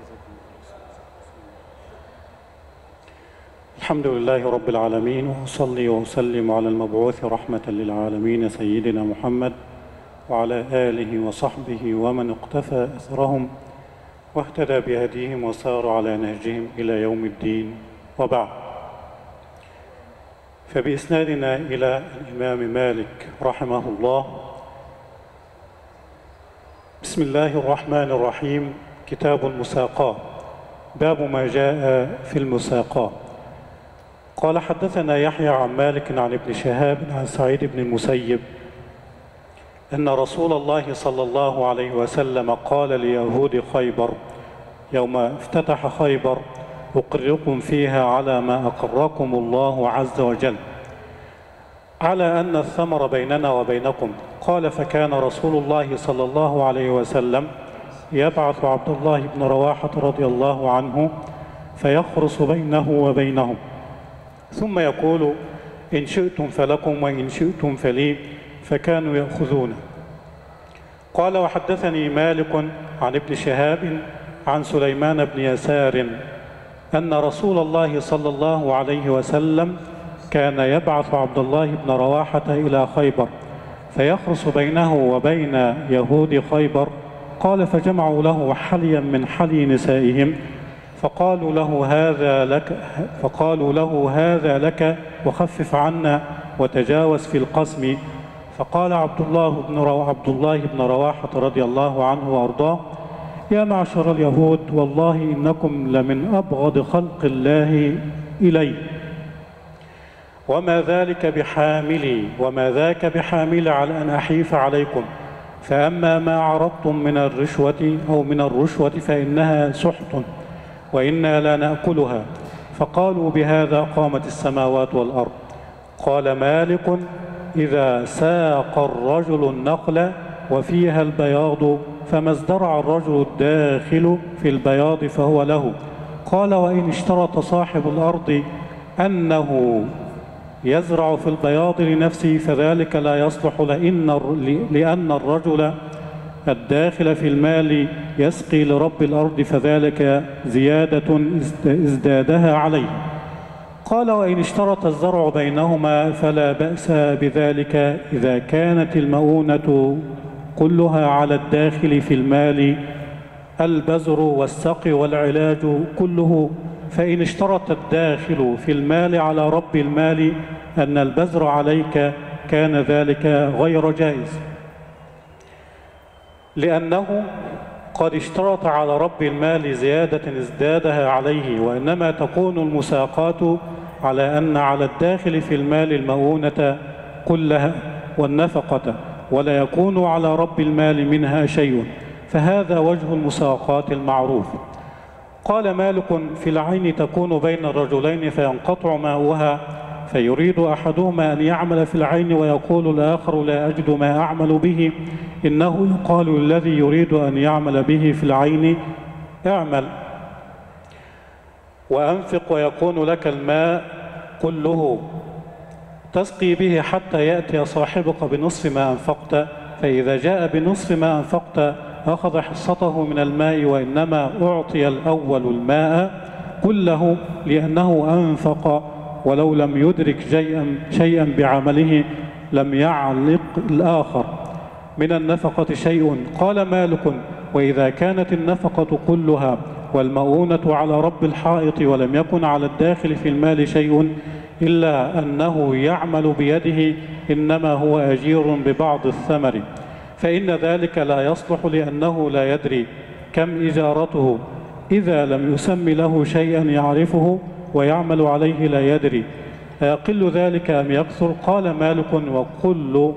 الحمد لله رب العالمين، وأصلي وأسلم على المبعوث رحمة للعالمين سيدنا محمد وعلى آله وصحبه ومن اقتفى أثرهم واهتدى بهديهم وسار على نهجهم إلى يوم الدين، وبعد. فبإسنادنا إلى الإمام مالك رحمه الله. بسم الله الرحمن الرحيم. كتاب المساقاة، باب ما جاء في المساقاة. قال: حدثنا يحيى عن مالك عن ابن شهاب عن سعيد بن المسيب أن رسول الله صلى الله عليه وسلم قال ليهود خيبر يوم افتتح خيبر: أقركم فيها على ما أقركم الله عز وجل، على أن الثمر بيننا وبينكم. قال: فكان رسول الله صلى الله عليه وسلم يبعث عبد الله بن رواحة رضي الله عنه فيخرص بينه وبينهم، ثم يقول: إن شئتم فلكم وإن شئتم فلي، فكانوا يأخذونه. قال: وحدثني مالك عن ابن شهاب عن سليمان بن يسار أن رسول الله صلى الله عليه وسلم كان يبعث عبد الله بن رواحة إلى خيبر فيخرص بينه وبين يهود خيبر. قال: فجمعوا له حليا من حلي نسائهم فقالوا له هذا لك وخفف عنا وتجاوز في القسم. فقال عبد الله بن رواحة رضي الله عنه وأرضاه: يا معشر اليهود، والله إنكم لمن أبغض خلق الله إلي، وما ذاك بحاملي على أن أحيف عليكم، فأما ما عرضتم من الرشوة فإنها سحت وإنا لا نأكلها. فقالوا: بهذا قامت السماوات والأرض. قال مالك: إذا ساق الرجل النخل وفيها البياض فما ازدرع الرجل الداخل في البياض فهو له. قال: وإن اشترط صاحب الأرض أنه يزرع في البياض لنفسه فذلك لا يصلح، لأن الرجل الداخل في المال يسقي لرب الأرض فذلك زيادة ازدادها عليه. قال: وإن اشترط الزرع بينهما فلا بأس بذلك إذا كانت المؤونة كلها على الداخل في المال، البذر والسقي والعلاج كله. فإن اشترط الداخل في المال على رب المال أن البذر عليك كان ذلك غير جائز، لأنه قد اشترط على رب المال زيادة ازدادها عليه، وإنما تكون المساقات على أن على الداخل في المال المؤونة كلها والنفقة، ولا يكون على رب المال منها شيء، فهذا وجه المساقات المعروف. قال مالك: في العين تكون بين الرجلين فينقطع ماؤها، فيريد أحدهما أن يعمل في العين ويقول الآخر: لا أجد ما أعمل به. إنه يقال الذي يريد أن يعمل به في العين: اعمل وأنفق ويكون لك الماء كله تسقي به حتى يأتي صاحبك بنصف ما أنفقت، فإذا جاء بنصف ما أنفقت أخذ حصته من الماء، وإنما أعطي الأول الماء كله لأنه أنفق، ولو لم يدرك شيئا بعمله لم يعلق الآخر من النفقة شيء. قال مالك: وإذا كانت النفقة كلها والمؤونة على رب الحائط ولم يكن على الداخل في المال شيء إلا أنه يعمل بيده، إنما هو أجير ببعض الثمر، فإن ذلك لا يصلح، لأنه لا يدري كم إجارته إذا لم يسم له شيئا يعرفه ويعمل عليه لا يدري أيقل ذلك أم يكثر. قال مالك: وكل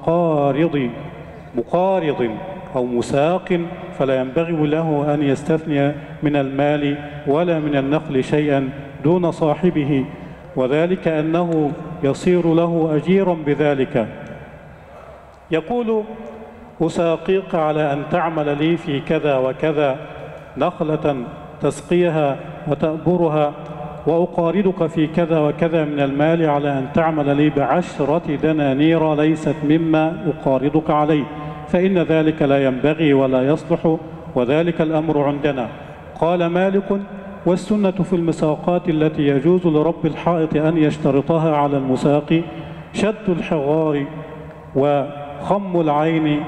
مقارض أو مساق فلا ينبغي له أن يستثني من المال ولا من النخل شيئا دون صاحبه، وذلك أنه يصير له أجيرا بذلك. يقول: أساقيك على أن تعمل لي في كذا وكذا نخلة تسقيها وتأبرها، وأقارضك في كذا وكذا من المال على أن تعمل لي ب10 دنانير ليست مما أقارضك عليه، فإن ذلك لا ينبغي ولا يصلح، وذلك الأمر عندنا. قال مالك: والسنة في المساقات التي يجوز لرب الحائط أن يشترطها على المساق شد الحغار وخم العين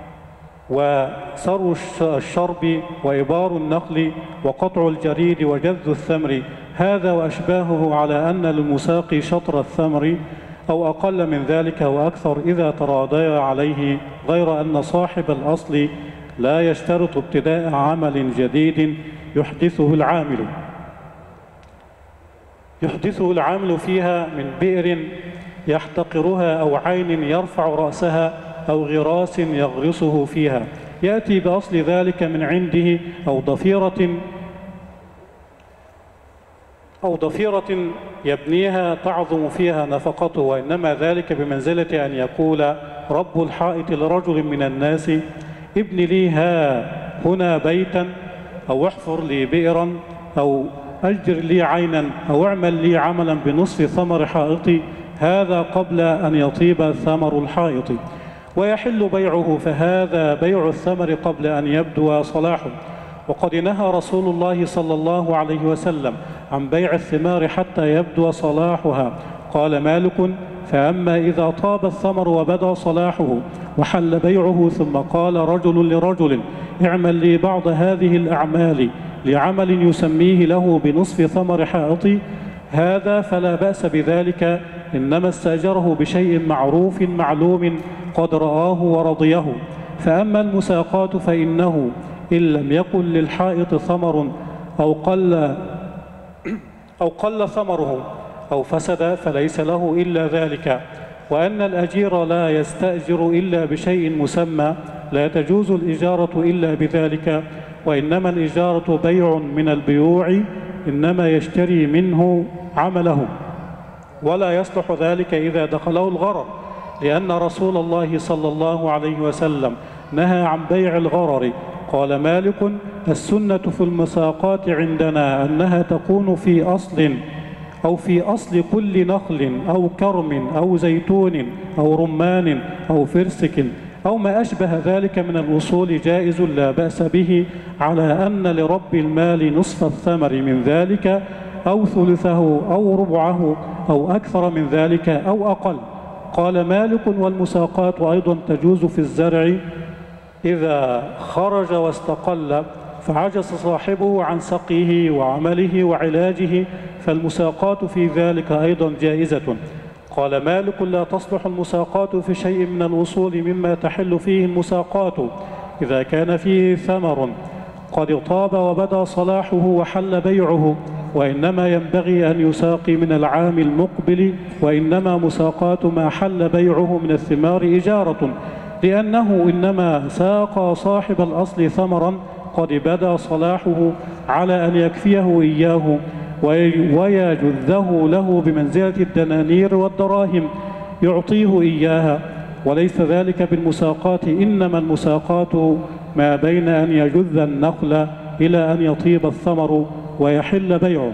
وسر الشرب وإبار النخل وقطع الجريد وجذ الثمر، هذا وأشباهه، على أن للمساق شطر الثمر أو أقل من ذلك وأكثر إذا تراضيا عليه، غير أن صاحب الأصل لا يشترط ابتداء عمل جديد يحدثه العامل فيها من بئر يحتقرها أو عين يرفع رأسها أو غراس يغرسه فيها، يأتي بأصل ذلك من عنده، أو ضفيرة يبنيها تعظم فيها نفقته، وإنما ذلك بمنزلة أن يقول رب الحائط لرجل من الناس: ابن لي هنا بيتا، أو احفر لي بئرا، أو أجر لي عينا، أو اعمل لي عملا بنصف ثمر حائطي، هذا قبل أن يطيب ثمر الحائط ويحل بيعه، فهذا بيع الثمر قبل أن يبدو صلاحه. وقد نهى رسول الله صلى الله عليه وسلم عن بيع الثمار حتى يبدو صلاحها. قال مالك: فأما إذا طاب الثمر وبدا صلاحه وحل بيعه، ثم قال رجل لرجل: اعمل لي بعض هذه الأعمال لعمل يسميه له بنصف ثمر حائطي، هذا فلا بأس بذلك، إنما استأجره بشيء معروف معلوم قد رآه ورضيه. فأما المساقات فإنه إن لم يكن للحائط ثمر أو قل ثمره أو فسد فليس له إلا ذلك. وأن الأجير لا يستأجر إلا بشيء مسمى، لا تجوز الإجارة إلا بذلك، وإنما الإجارة بيع من البيوع، إنما يشتري منه عمله، ولا يصلح ذلك إذا دخله الغرر، لأن رسول الله صلى الله عليه وسلم نهى عن بيع الغرر. قال مالك: السنة في المساقات عندنا أنها تكون في أصل كل نخل أو كرم أو زيتون أو رمان أو فرسك أو ما أشبه ذلك من الأصول جائز لا بأس به، على أن لرب المال نصف الثمر من ذلك أو ثلثه أو ربعه أو أكثر من ذلك أو أقل. قال مالك: والمساقات أيضا تجوز في الزرع إذا خرج واستقل فعجز صاحبه عن سقيه وعمله وعلاجه، فالمساقات في ذلك أيضا جائزة. قال مالك: لا تصلح المساقات في شيء من الوصول مما تحل فيه المساقات إذا كان فيه ثمر قد طاب وبدا صلاحه وحل بيعه، وإنما ينبغي أن يساقي من العام المقبل، وإنما مساقات ما حل بيعه من الثمار إجارة، لأنه إنما ساقى صاحب الأصل ثمرا قد بدا صلاحه على أن يكفيه إياه ويجذه له بمنزلة الدنانير والدراهم يعطيه إياها، وليس ذلك بالمساقات، إنما المساقات ما بين أن يجذ النخل إلى أن يطيب الثمر ويحل بيعه.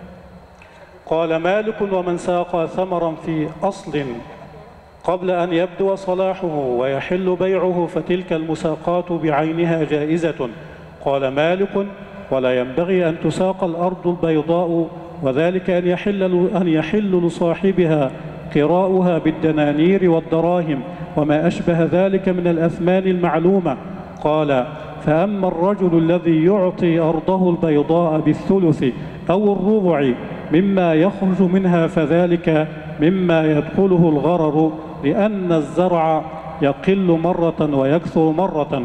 قال مالك: ومن ساقى ثمرا في أصل قبل أن يبدو صلاحه ويحل بيعه فتلك المساقات بعينها جائزة. قال مالك: ولا ينبغي أن تساق الأرض البيضاء، وذلك أن يحل لصاحبها قراؤها بالدنانير والدراهم وما أشبه ذلك من الأثمان المعلومة. قال: فأما الرجل الذي يعطي أرضه البيضاء بالثلث أو الربع مما يخرج منها فذلك مما يدخله الغرر، لأن الزرع يقل مرة ويكثر مرة،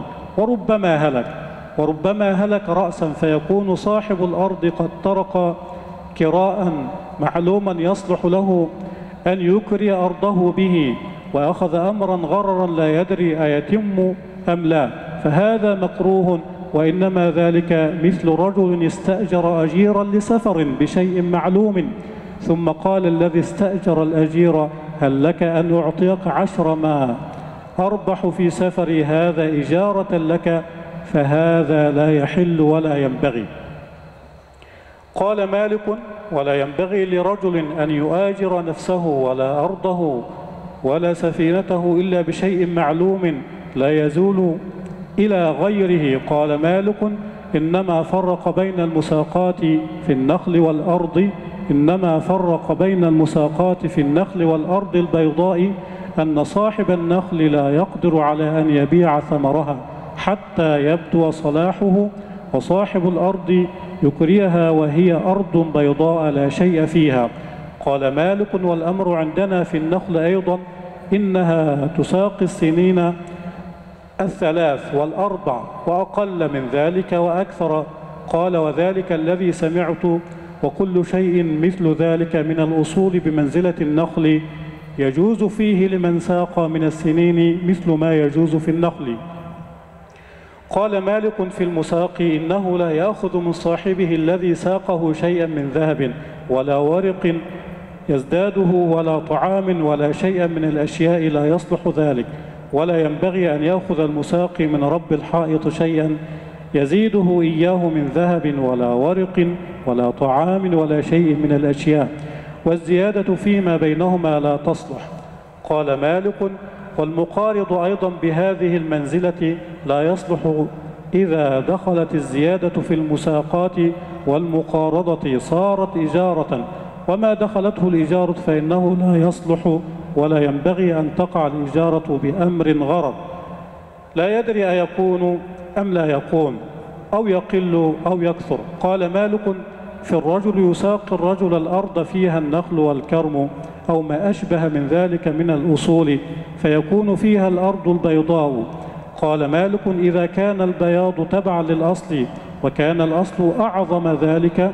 وربما هلك رأسا، فيكون صاحب الأرض قد ترك كراء معلوما يصلح له أن يكري أرضه به، وأخذ أمرا غررا لا يدري أيتم أم لا، فهذا مكروه. وإنما ذلك مثل رجل استأجر أجيرا لسفر بشيء معلوم، ثم قال الذي استأجر الأجير: هل لك أن أعطيك 10 ما أربح في سفري هذا إجارة لك؟ فهذا لا يحل ولا ينبغي. قال مالك: ولا ينبغي لرجل أن يؤاجر نفسه ولا أرضه ولا سفينته إلا بشيء معلوم لا يزول إلى غيره. قال مالك: إنما فرق بين المساقات في النخل والأرض البيضاء أن صاحب النخل لا يقدر على أن يبيع ثمرها حتى يبدو صلاحه، وصاحب الأرض يكريها وهي أرض بيضاء لا شيء فيها. قال مالك: والأمر عندنا في النخل أيضا إنها تساقي السنين 3 والأربع وأقل من ذلك وأكثر. قال: وذلك الذي سمعت، وكل شيء مثل ذلك من الأصول بمنزلة النخل يجوز فيه لمن ساق من السنين مثل ما يجوز في النخل. قال مالك: في المساقي إنه لا يأخذ من صاحبه الذي ساقه شيئا من ذهب ولا ورق يزداده ولا طعام ولا شيئا من الأشياء لا يصلح ذلك، ولا ينبغي أن يأخذ المساقي من رب الحائط شيئا يزيده إياه من ذهب ولا ورق ولا طعام ولا شيء من الأشياء، والزيادة فيما بينهما لا تصلح. قال مالك: والمقارض أيضا بهذه المنزلة لا يصلح إذا دخلت الزيادة في المساقات والمقارضة صارت إجارة، وما دخلته الإجارة فإنه لا يصلح ولا ينبغي أن تقع الإجارة بأمر غرض لا يدري أيكون أم لا يكون أو يقل أو يكثر. قال مالك: في الرجل يساقي الرجل الأرض فيها النخل والكرم أو ما أشبه من ذلك من الأصول فيكون فيها الأرض البيضاء. قال مالك: إذا كان البياض تبعا للأصل وكان الأصل أعظم ذلك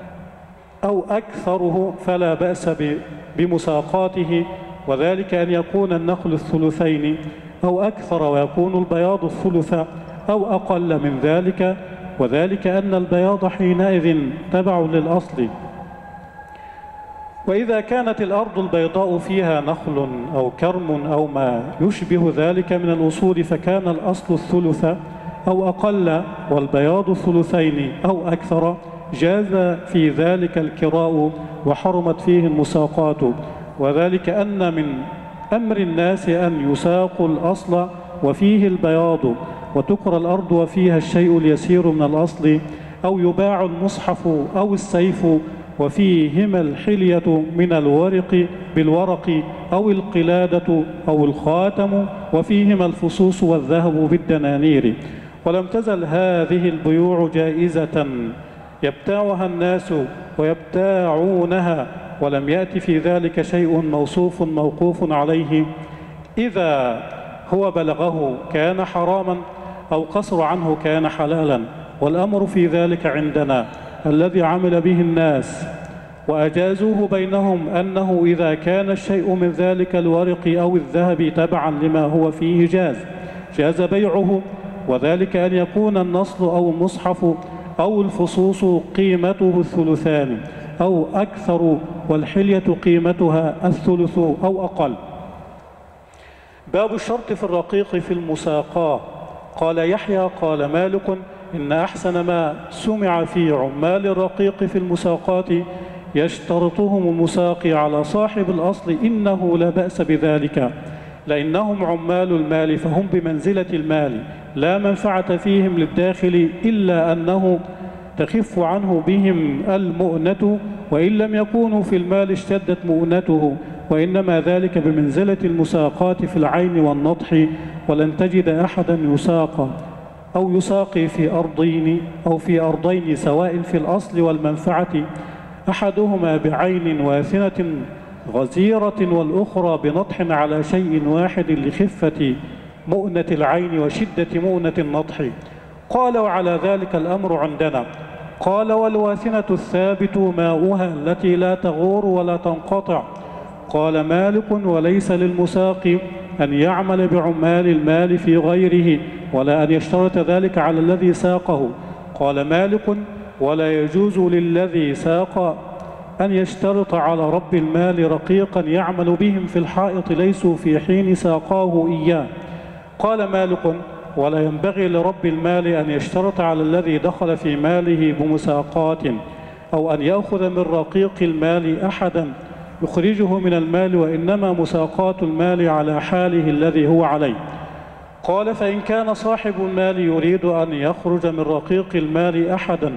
أو أكثره فلا بأس بمساقاته، وذلك أن يكون النخل الثلثين أو أكثر ويكون البياض الثلث أو أقل من ذلك، وذلك أن البياض حينئذ تبع للأصل، وإذا كانت الأرض البيضاء فيها نخل أو كرم أو ما يشبه ذلك من الأصول فكان الأصل الثلث أو أقل والبياض ثلثين أو أكثر جاز في ذلك الكراء وحرمت فيه المساقات، وذلك أن من أمر الناس أن يساقوا الأصل وفيه البياض وتكرى الأرض وفيها الشيء اليسير من الأصل، أو يباع المصحف أو السيف وفيهما الحلية من الورق بالورق أو القلادة أو الخاتم وفيهما الفصوص والذهب بالدنانير. ولم تزل هذه البيوع جائزة يبتاعها الناس ويبتاعونها، ولم يأتي في ذلك شيء موصوف موقوف عليه، إذا هو بلغه كان حراما أو قصر عنه كان حلالا. والأمر في ذلك عندنا الذي عمل به الناس وأجازوه بينهم أنه إذا كان الشيء من ذلك الورق أو الذهب تبعا لما هو فيه جاز بيعه، وذلك أن يكون النصل أو المصحف أو الفصوص قيمته الثلثان أو أكثر، والحلية قيمتها الثلث أو أقل. باب الشرط في الرقيق في المساقاة. قال يحيى قال مالك إن أحسن ما سمع في عمال الرقيق في المساقات يشترطهم المساقي على صاحب الأصل إنه لا بأس بذلك، لأنهم عمال المال فهم بمنزلة المال لا منفعة فيهم للداخل، إلا أنه تخف عنه بهم المؤنة، وإن لم يكونوا في المال اشتدت مؤنته، وإنما ذلك بمنزلة المساقات في العين والنضح. ولن تجد أحدا يساقي في أرضين سواء في الأصل والمنفعة أحدهما بعين واثنة غزيرة والأخرى بنضح على شيء واحد لخفة مؤنة العين وشدة مؤنة النضح. قال وعلى ذلك الأمر عندنا. قال والواثنة الثابت ماؤها التي لا تغور ولا تنقطع. قال مالك وليس للمساقي أن يعمل بعمال المال في غيره ولا أن يشترط ذلك على الذي ساقه. قال مالك ولا يجوز للذي ساق أن يشترط على رب المال رقيقا يعمل بهم في الحائط ليسوا في حين ساقاه إياه. قال مالك ولا ينبغي لرب المال أن يشترط على الذي دخل في ماله بمساقات أو أن يأخذ من رقيق المال أحدا يخرجه من المال، وإنما مساقات المال على حاله الذي هو عليه. قال فإن كان صاحب المال يريد أن يخرج من رقيق المال أحدا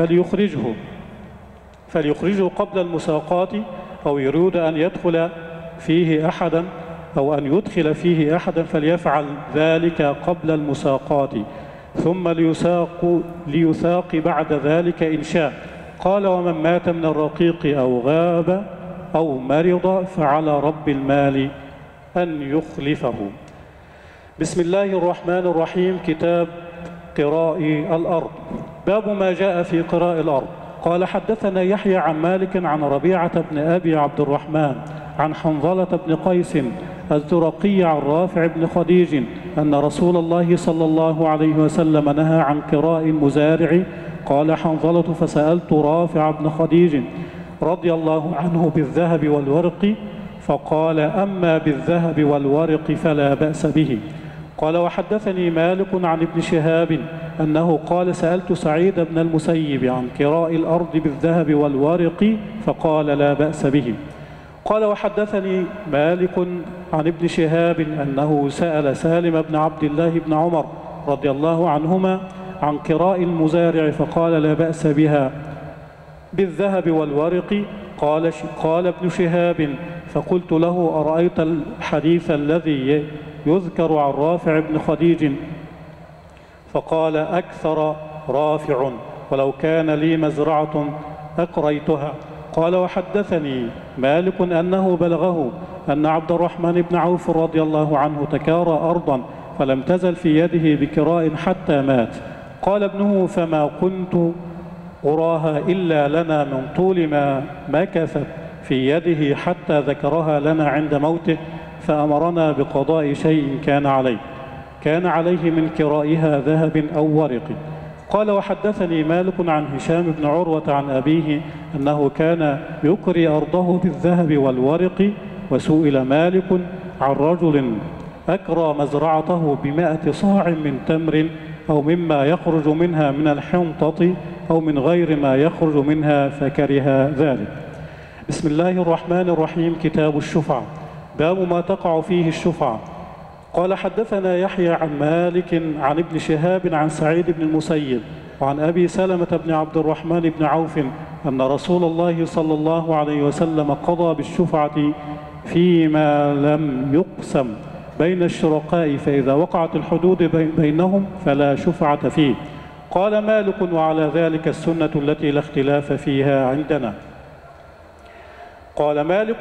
فليخرجه قبل المساقات، أو يريد أن يدخل فيه أحدا أو أن يدخل فيه أحدا فليفعل ذلك قبل المساقات، ثم ليساق بعد ذلك إن شاء. قال ومن مات من الرقيق أو غاب أو مرض فعلى رب المال أن يخلفه. بسم الله الرحمن الرحيم. كتاب قراء الأرض. باب ما جاء في قراء الأرض. قال حدثنا يحيى عن مالك عن ربيعة بن أبي عبد الرحمن عن حنظلة بن قيس الزرقي عن رافع بن خديج أن رسول الله صلى الله عليه وسلم نهى عن قراء المزارع. قال حنظلة فسألت رافع بن خديج رضي الله عنه بالذهب والورق فقال أما بالذهب والورق فلا بأس به. قال وحدثني مالك عن ابن شهاب أنه قال سألت سعيد بن المسيب عن قراء الأرض بالذهب والورق فقال لا بأس به. قال وحدثني مالك عن ابن شهاب أنه سأل سالم بن عبد الله بن عمر رضي الله عنهما عن قراء المزارع فقال لا بأس بها بالذهب والورق. قال ابن شهاب فقلت له أرأيت الحديث الذي يذكر عن رافع بن خديج؟ فقال أكثر رافع ولو كان لي مزرعة أقريتها. قال وحدثني مالك أنه بلغه أن عبد الرحمن بن عوف رضي الله عنه تكارى أرضا فلم تزل في يده بكراء حتى مات. قال ابنه فما كنت أراها إلا لنا من طول ما مكثت في يده حتى ذكرها لنا عند موته فأمرنا بقضاء شيء كان عليه من كرائها ذهب أو ورق. قال وحدثني مالك عن هشام بن عروة عن أبيه أنه كان يكري أرضه بالذهب والورق. وسئل مالك عن رجل أكرى مزرعته ب100 صاع من تمر أو مما يخرج منها من الحنطة أو من غير ما يخرج منها فكره ذلك. بسم الله الرحمن الرحيم. كتاب الشفعة. باب ما تقع فيه الشفعة. قال حدثنا يحيى عن مالك عن ابن شهاب عن سعيد بن المسيب وعن أبي سلمة بن عبد الرحمن بن عوف أن رسول الله صلى الله عليه وسلم قضى بالشفعة فيما لم يقسم بين الشركاء، فإذا وقعت الحدود بينهم فلا شفعة فيه. قال مالك وعلى ذلك السنة التي لا اختلاف فيها عندنا. قال مالك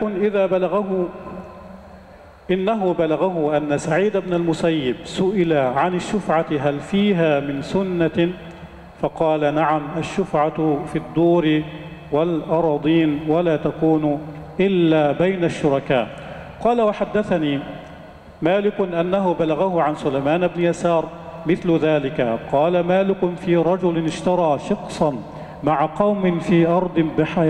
إنه بلغه أن سعيد بن المسيب سئل عن الشفعة هل فيها من سنة، فقال نعم، الشفعة في الدور والأراضين ولا تكون إلا بين الشركاء. قال وحدثني مالك أنه بلغه عن سليمان بن يسار مثل ذلك. قال مالك في رجل اشترى شقصا مع قوم في أرض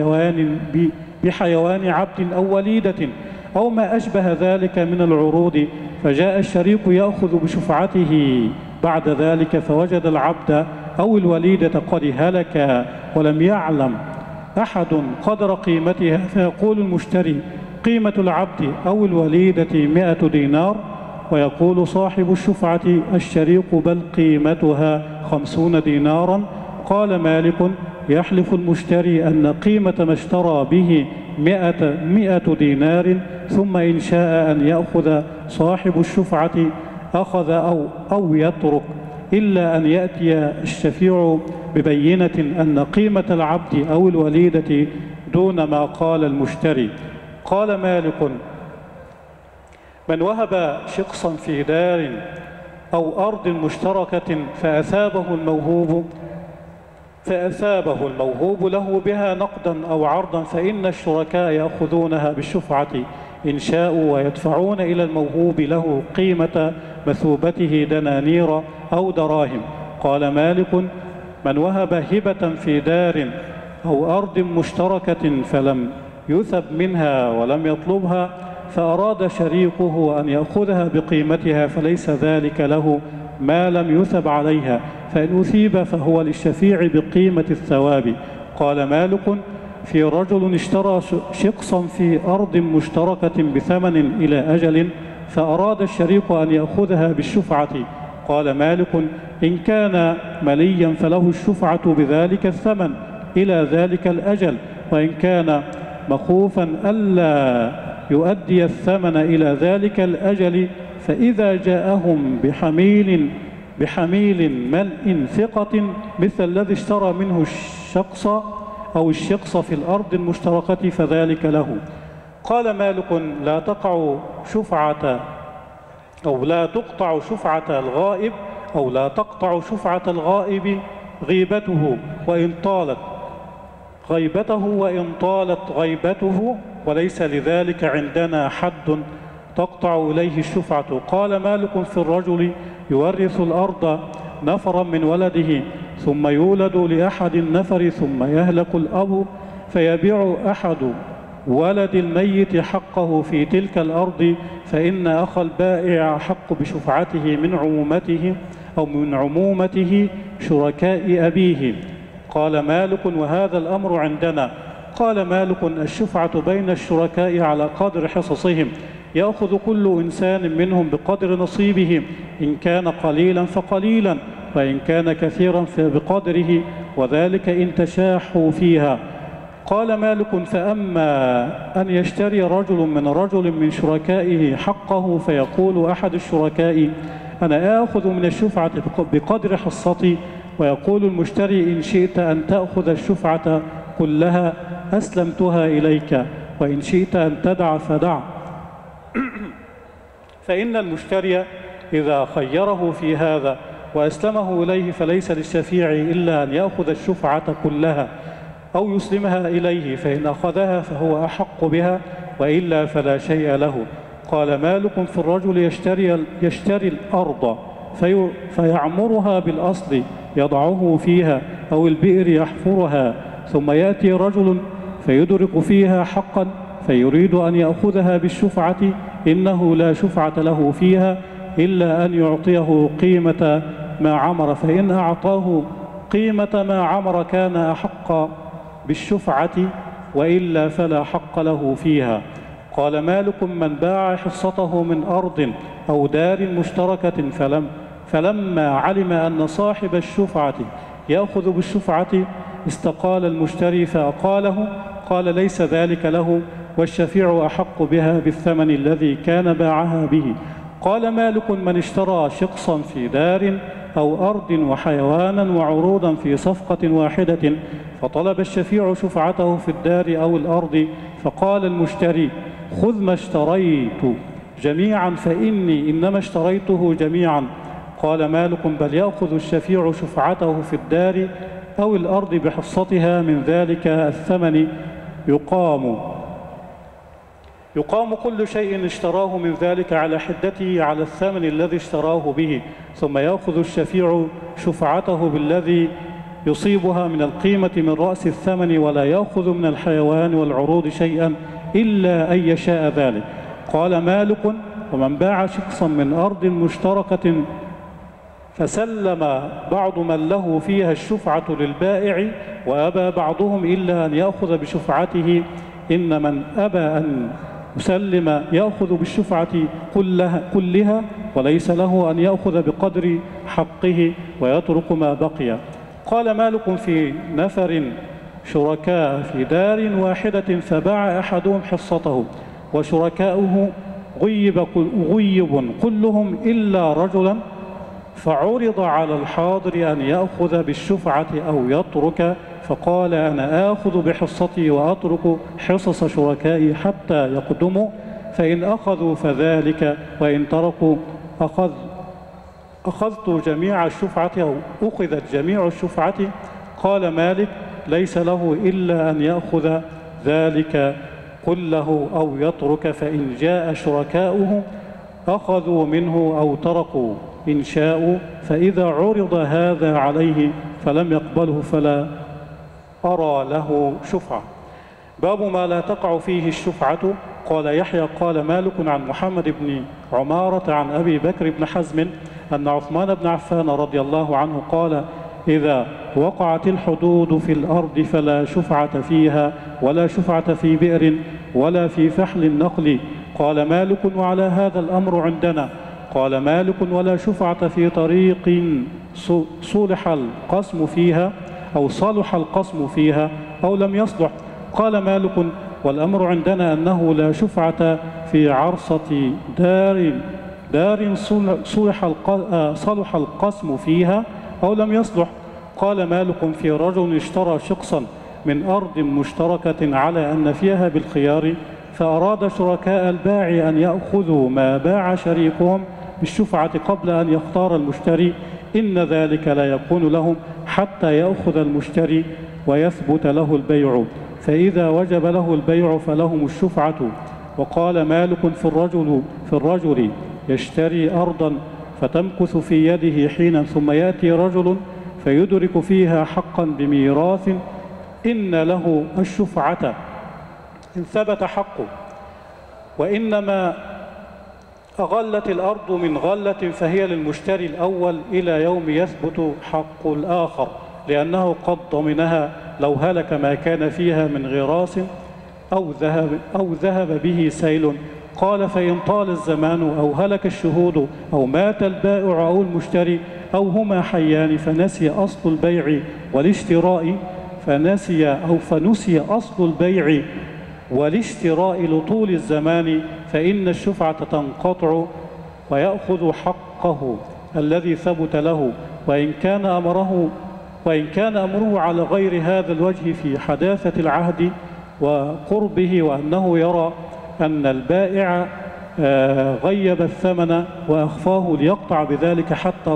بحيوان عبد أو وليدة أو ما أشبه ذلك من العروض، فجاء الشريك يأخذ بشفعته بعد ذلك فوجد العبد أو الوليدة قد هلك ولم يعلم أحد قدر قيمتها، فيقول المشتري قيمة العبد أو الوليدة 100 دينار، ويقول صاحب الشفعة الشريك بل قيمتها 50 دينارا. قال مالك يحلف المشتري أن قيمة ما اشترى به 100 دينار، ثم إن شاء أن يأخذ صاحب الشفعة أخذ أو يترك، إلا أن يأتي الشفيع ببينة أن قيمة العبد أو الوليدة دون ما قال المشتري. قال مالك من وهب شقصا في دار أو أرض مشتركة فأثابه الموهوب له بها نقدا أو عرضا، فإن الشركاء يأخذونها بالشفعة إن شاءوا ويدفعون إلى الموهوب له قيمة مثوبته دنانير أو دراهم. قال مالك من وهب هبة في دار أو أرض مشتركة فلم يثب منها ولم يطلبها، فأراد شريكه أن يأخذها بقيمتها، فليس ذلك له ما لم يثب عليها، فإن أثيب فهو للشفيع بقيمة الثواب. قال مالك في رجل اشترى شقصا في أرض مشتركة بثمن إلى أجل، فأراد الشريك أن يأخذها بالشفعة. قال مالك إن كان مليا فله الشفعة بذلك الثمن إلى ذلك الأجل، وإن كان مخوفا ألا يؤدي الثمن إلى ذلك الأجل فإذا جاءهم بحميل ملء ثقة مثل الذي اشترى منه الشقص أو الشقص في الأرض المشتركة فذلك له. قال مالك لا تقطع شفعة الغائب غيبته وإن طالت غيبته، وليس لذلك عندنا حد تقطع إليه الشفعة. قال مالك في الرجل يورث الأرض نفرا من ولده ثم يولد لأحد النفر ثم يهلك الأب، فيبيع أحد ولد الميت حقه في تلك الأرض، فإن أخ البائع حق بشفعته من عمومته شركاء أبيه. قال مالك وهذا الأمر عندنا. قال مالك الشفعة بين الشركاء على قدر حصصهم، يأخذ كل إنسان منهم بقدر نصيبه، إن كان قليلا فقليلا وإن كان كثيرا فبقدره، وذلك إن تشاحوا فيها. قال مالك فأما أن يشتري رجل من شركائه حقه، فيقول أحد الشركاء أنا آخذ من الشفعة بقدر حصتي، ويقول المشتري إن شئت أن تأخذ الشفعة كلها أسلمتها إليك، وإن شئت أن تدع فدع. فإن المشتري إذا خيره في هذا وأسلمه إليه فليس للشفيع إلا أن يأخذ الشفعة كلها أو يسلمها إليه، فإن أخذها فهو أحق بها وإلا فلا شيء له. قال مالك في الرجل يشتري الأرض فيعمرها بالأصل يضعه فيها أو البئر يحفرها، ثم يأتي رجل فيدرك فيها حقا فيريد أن يأخذها بالشفعة، إنه لا شفعة له فيها إلا أن يعطيه قيمة ما عمر، فإن أعطاه قيمة ما عمر كان أحق بالشفعة، وإلا فلا حق له فيها. قال مالك: من باع حصته من أرض أو دار مشتركة فلما علم أن صاحب الشفعة يأخذ بالشفعة استقال المشتري فأقاله، قال: ليس ذلك له، والشفيع أحق بها بالثمن الذي كان باعها به. قال مالك: من اشترى شقصا في دار أو أرض وحيوانا وعروضا في صفقة واحدة، فطلب الشفيع شفعته في الدار أو الأرض، فقال المشتري: خذ ما اشتريت جميعا فإني إنما اشتريته جميعا. قال مالك: بل يأخذ الشفيع شفعته في الدار أو الأرض بحصتها من ذلك الثمن، يقام كل شيء اشتراه من ذلك على حدته على الثمن الذي اشتراه به، ثم يأخذ الشفيع شفعته بالذي يصيبها من القيمة من رأس الثمن، ولا يأخذ من الحيوان والعروض شيئا إلا أن يشاء ذلك. قال مالك: ومن باع شخصا من أرض مشتركة فسلم بعض من له فيها الشفعة للبائع وأبى بعضهم إلا أن يأخذ بشفعته، إن من أبى أن يسلم يأخذ بالشفعة كلها وليس له أن يأخذ بقدر حقه ويترك ما بقي. قال مالك: في نفر شركاء في دار واحدة فباع أحدهم حصته وشركاؤه غيب كلهم إلا رجلا، فعرض على الحاضر أن يأخذ بالشفعة أو يترك، فقال: أنا آخذ بحصتي وأترك حصص شركائي حتى يقدموا، فإن أخذوا فذلك، وإن تركوا أخذت جميع الشفعة أو أخذت جميع الشفعة. قال مالك: ليس له إلا أن يأخذ ذلك كله أو يترك، فإن جاء شركاؤه أخذوا منه أو تركوا إن شاءوا، فإذا عرض هذا عليه فلم يقبله فلا أرى له شفعة. باب ما لا تقع فيه الشفعة. قال يحيى: قال مالك عن محمد بن عمارة عن أبي بكر بن حزم أن عثمان بن عفان رضي الله عنه قال: إذا وقعت الحدود في الأرض فلا شفعة فيها، ولا شفعة في بئر ولا في فحل النقل. قال مالك: وعلى هذا الأمر عندنا. قال مالك: ولا شفعة في طريق صلح القسم فيها أو لم يصلح. قال مالك: والأمر عندنا أنه لا شفعة في عرصة دار صلح القسم فيها أو لم يصلح. قال مالك: في رجل اشترى شقصا من أرض مشتركة على أن فيها بالخيار، فأراد شركاء الباع أن يأخذوا ما باع شريكهم بالشفعة قبل أن يختار المشتري، إن ذلك لا يكون لهم حتى يأخذ المشتري ويثبت له البيع، فإذا وجب له البيع فلهم الشفعة. وقال مالك: في الرجل يشتري أرضا فتمكث في يده حينا، ثم يأتي رجل فيدرك فيها حقا بميراث، إن له الشفعة إن ثبت حقه، وإنما أغلت الأرض من غلة فهي للمشتري الأول إلى يوم يثبت حق الآخر، لأنه قد ضمنها لو هلك ما كان فيها من غراس أو ذهب به سيل. قال: فإن طال الزمان أو هلك الشهود أو مات البائع أو المشتري أو هما حيان فنسي أصل البيع والاشتراء فنسي أصل البيع والاشتراء لطول الزمان، فإن الشفعة تنقطع ويأخذ حقه الذي ثبت له، وإن كان أمره على غير هذا الوجه في حداثة العهد وقربه، وأنه يرى أن البائع غيب الثمن وأخفاه ليقطع بذلك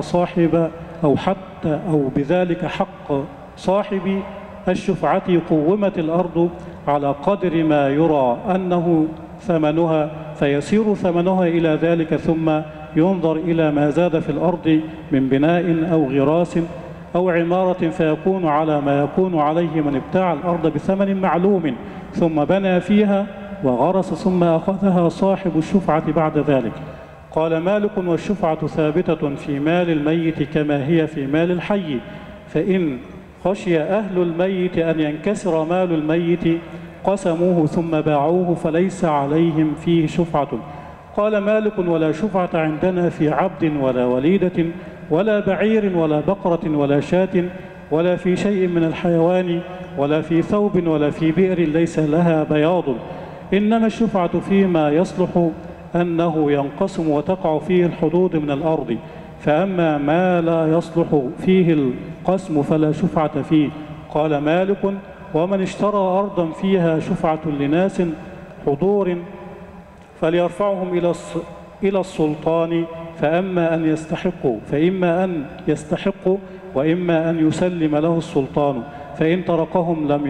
بذلك حق صاحب الشفعة، قومت الأرض على قدر ما يرى أنه ثمنها، فيسير ثمنها إلى ذلك، ثم ينظر إلى ما زاد في الأرض من بناء أو غراس أو عمارة فيكون على ما يكون عليه من ابتاع الأرض بثمن معلوم ثم بنى فيها وغرس ثم أخذها صاحب الشفعة بعد ذلك. قال مالك: والشفعة ثابتة في مال الميت كما هي في مال الحي، فإن خشي أهل الميت أن ينكسر مال الميت قسموه ثم باعوه فليس عليهم فيه شفعة. قال مالك: ولا شفعة عندنا في عبد ولا وليدة ولا بعير ولا بقرة ولا شاة ولا في شيء من الحيوان ولا في ثوب ولا في بئر ليس لها بياض، إنما الشفعة فيما يصلح أنه ينقسم وتقع فيه الحدود من الأرض، فأما ما لا يصلح فيه القسم فلا شفعة فيه. قال مالك: ومن اشترى أرضا فيها شفعة لناس حضور فليرفعهم إلى السلطان، فإما أن يستحقوا وإما أن يسلم له السلطان، فإن تركهم لم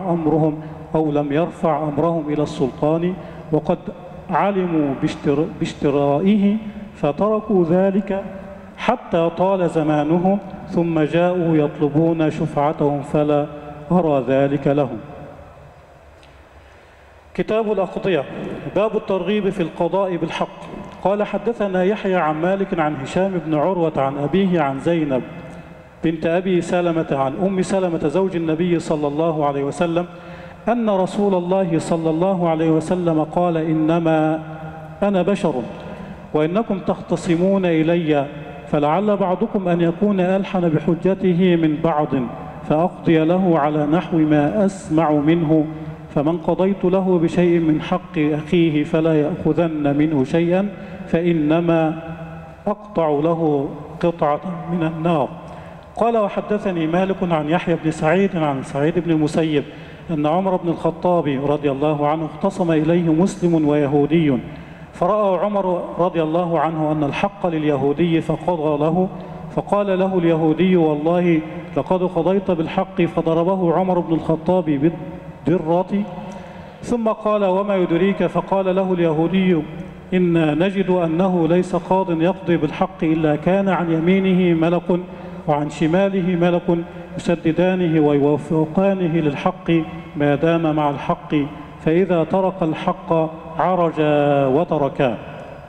يرفع أمرهم إلى السلطان، وقد علموا باشترائه فتركوا ذلك حتى طال زمانه ثم جاءوا يطلبون شفعتهم فلا أرى ذلك لهم. كتاب الأقضية. باب الترغيب في القضاء بالحق. قال حدثنا يحيى عن مالك عن هشام بن عروة عن أبيه عن زينب بنت أبي سلمة عن أم سلمة زوج النبي صلى الله عليه وسلم أن رسول الله صلى الله عليه وسلم قال: إنما أنا بشر وإنكم تختصمون إلي، فلعل بعضكم أن يكون ألحن بحجته من بعض، فأقضي له على نحو ما أسمع منه، فمن قضيت له بشيء من حق أخيه فلا يأخذن منه شيئا، فإنما أقطع له قطعة من النار. قال وحدثني مالك عن يحيى بن سعيد عن سعيد بن المسيب أن عمر بن الخطاب رضي الله عنه اختصم إليه مسلم ويهودي، فرأى عمر رضي الله عنه أن الحق لليهودي فقضى له، فقال له اليهودي: والله لقد قضيت بالحق، فضربه عمر بن الخطاب بالدرة، ثم قال: وما يدريك؟ فقال له اليهودي: إنا نجد أنه ليس قاض يقضي بالحق إلا كان عن يمينه ملك وعن شماله ملك يسددانه ويوفقانه للحق ما دام مع الحق، فإذا ترك الحق عرج وتركا.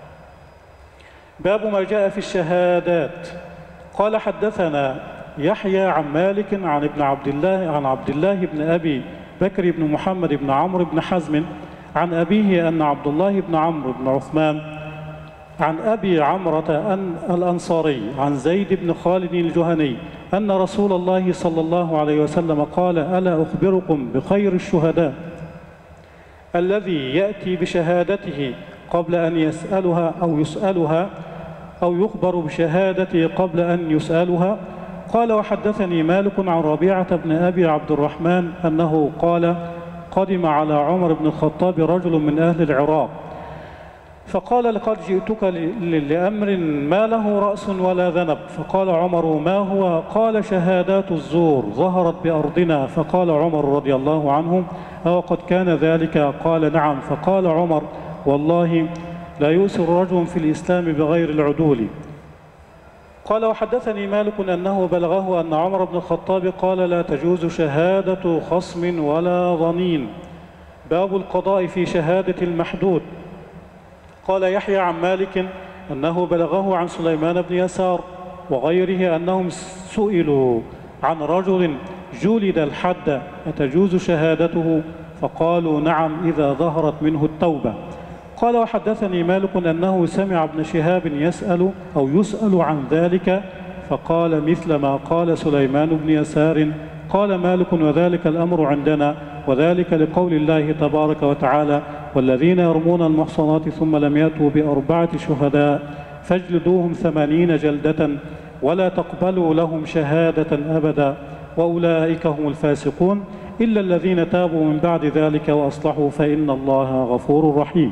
باب ما جاء في الشهادات. قال حدثنا يحيى عن مالك عن عبد الله بن أبي بكر بن محمد بن عمرو بن حزم عن أبيه أن عبد الله بن عمرو بن عثمان عن أبي عمرة الأنصاري عن زيد بن خالد الجهني أن رسول الله صلى الله عليه وسلم قال: ألا أخبركم بخير الشهداء الذي يأتي بشهادته قبل أن يسألها أو يخبر بشهادته قبل أن يسألها. قال وحدثني مالك عن ربيعة بن أبي عبد الرحمن أنه قال: قدم على عمر بن الخطاب رجل من أهل العراق فقال: لقد جئتك لأمر ما له رأس ولا ذنب. فقال عمر: ما هو؟ قال: شهادات الزور ظهرت بأرضنا. فقال عمر رضي الله عنه: أو قد كان ذلك؟ قال: نعم. فقال عمر: والله لا يؤسر رجل في الإسلام بغير العدول. قال وحدثني مالك أنه بلغه أن عمر بن الخطاب قال: لا تجوز شهادة خصم ولا ظنين. باب القضاء في شهادة المحدود. قال يحيى عن مالك أنه بلغه عن سليمان بن يسار وغيره أنهم سئلوا عن رجل جلد الحد أتجوز شهادته؟ فقالوا: نعم، إذا ظهرت منه التوبة. قال وحدثني مالك أنه سمع ابن شهاب يسأل عن ذلك فقال مثل ما قال سليمان بن يسار. قال مالك: وذلك الأمر عندنا، وذلك لقول الله تبارك وتعالى: والذين يرمون المحصنات ثم لم يأتوا بأربعة شهداء فاجلدوهم 80 جلدة ولا تقبلوا لهم شهادة أبدا وأولئك هم الفاسقون إلا الذين تابوا من بعد ذلك وأصلحوا فإن الله غفور رحيم.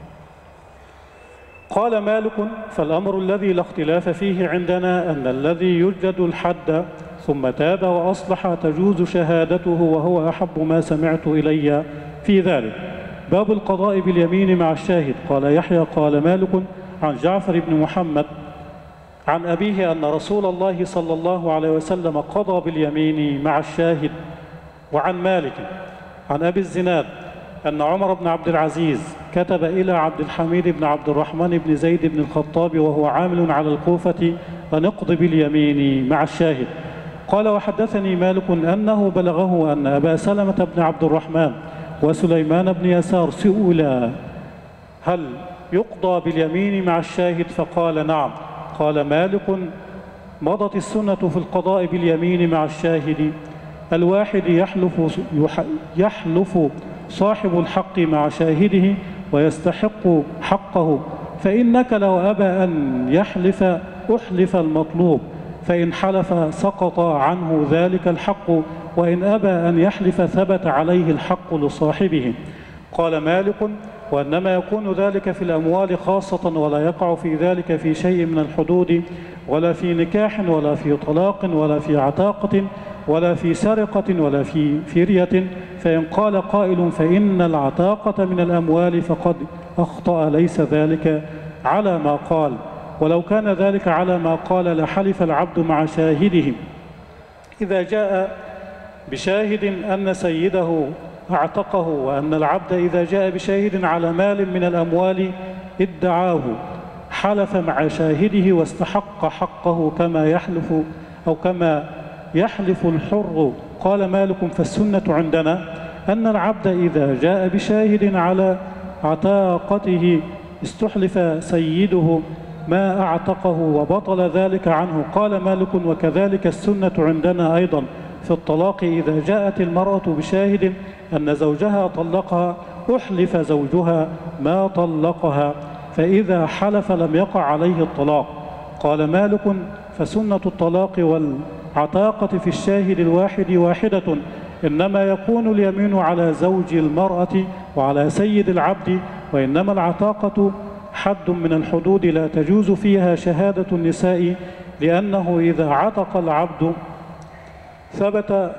قال مالك: فالأمر الذي لا اختلاف فيه عندنا أن الذي يجلد الحد ثم تاب وأصلح تجوز شهادته، وهو أحب ما سمعت إلي في ذلك. باب القضاء باليمين مع الشاهد. قال يحيى: قال مالك عن جعفر بن محمد عن أبيه أن رسول الله صلى الله عليه وسلم قضى باليمين مع الشاهد. وعن مالك عن أبي الزناد أن عمر بن عبد العزيز كتب إلى عبد الحميد بن عبد الرحمن بن زيد بن الخطاب وهو عامل على الكوفة أن اقض باليمين مع الشاهد. قال: وحدثني مالك أنه بلغه أن أبا سلمة بن عبد الرحمن وسليمان بن يسار سئلا: هل يقضى باليمين مع الشاهد؟ فقال: نعم. قال مالك: مضت السنة في القضاء باليمين مع الشاهد. الواحد يحلف صاحب الحق مع شاهده ويستحق حقه، فإنك لو أبى أن يحلف أحلف المطلوب، فإن حلف سقط عنه ذلك الحق، وإن أبى أن يحلف ثبت عليه الحق لصاحبه. قال مالك: وإنما يكون ذلك في الأموال خاصة، ولا يقع في ذلك في شيء من الحدود، ولا في نكاح، ولا في طلاق، ولا في عتاقة، ولا في سرقة، ولا في فرية. فإن قال قائل: فإن العتاقة من الأموال، فقد أخطأ، ليس ذلك على ما قال. ولو كان ذلك على ما قال لحلف العبد مع شاهده. إذا جاء بشاهد أن سيده اعتقه، وأن العبد إذا جاء بشاهد على مال من الأموال ادعاه، حلف مع شاهده واستحق حقه كما يحلف الحر. قال مالك: فالسنة عندنا أن العبد إذا جاء بشاهد على عتاقته استحلف سيده ما أعتقه وبطل ذلك عنه. قال مالك: وكذلك السنة عندنا أيضا في الطلاق، إذا جاءت المرأة بشاهد أن زوجها طلقها أحلف زوجها ما طلقها، فإذا حلف لم يقع عليه الطلاق. قال مالك: فسنة الطلاق والعتاقة في الشاهد الواحد واحدة، إنما يكون اليمين على زوج المرأة وعلى سيد العبد، وإنما العتاقة حد من الحدود لا تجوز فيها شهادة النساء، لأنه إذا عتق العبد ثبت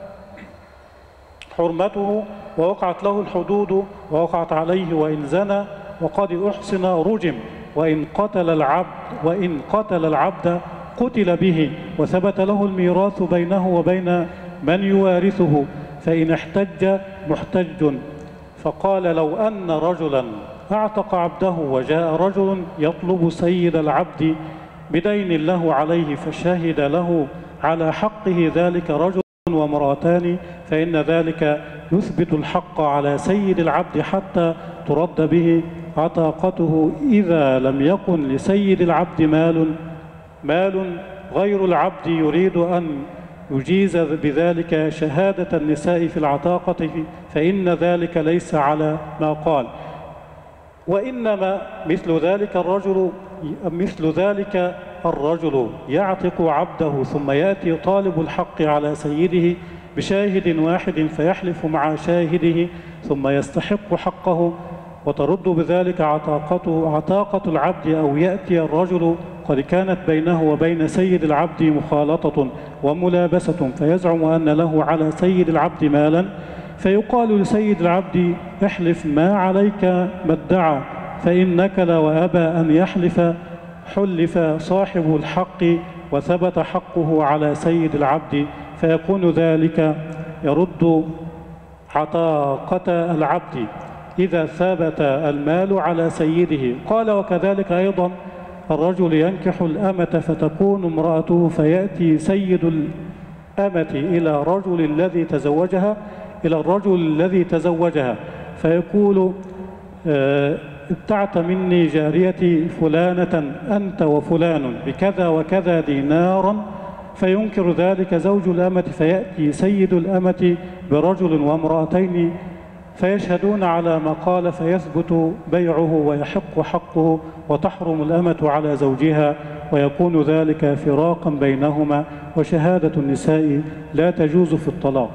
حرمته ووقعت له الحدود ووقعت عليه، وإن زنى وقد أحصن رجم، وإن قتل العبد قتل به، وثبت له الميراث بينه وبين من يوارثه، فإن احتج محتج. فقال: لو أن رجلا أعتق عبده وجاء رجل يطلب سيد العبد بدين له عليه، فشهد له على حقه ذلك رجل وامرأتان، فإن ذلك يثبت الحق على سيد العبد حتى ترد به عتاقته، إذا لم يكن لسيد العبد مال غير العبد يريد أن يجيز بذلك شهادة النساء في العتاقة، فإن ذلك ليس على ما قال. وإنما مثل ذلك الرجل يعتق عبده، ثم يأتي طالب الحق على سيده بشاهد واحد، فيحلف مع شاهده ثم يستحق حقه، وترد بذلك عتاقة العبد. أو يأتي الرجل قد كانت بينه وبين سيد العبد مخالطة وملابسة، فيزعم أن له على سيد العبد مالا، فيقال لسيد العبد: احلف ما عليك ما ادعى، فإن نكل وأبى أن يحلف حلف صاحب الحق وثبت حقه على سيد العبد، فيكون ذلك يرد عتاقة العبد إذا ثبت المال على سيده. قال: وكذلك أيضا الرجل ينكح الأمة فتكون امرأته، فيأتي سيد الأمة إلى الرجل الذي تزوجها فيقول: ابتعت مني جاريتي فلانة أنت وفلان بكذا وكذا دينارا، فينكر ذلك زوج الأمة، فيأتي سيد الأمة برجل وامرأتين فيشهدون على ما قال، فيثبت بيعه ويحق حقه، وتحرم الأمة على زوجها، ويكون ذلك فراقا بينهما، وشهادة النساء لا تجوز في الطلاق.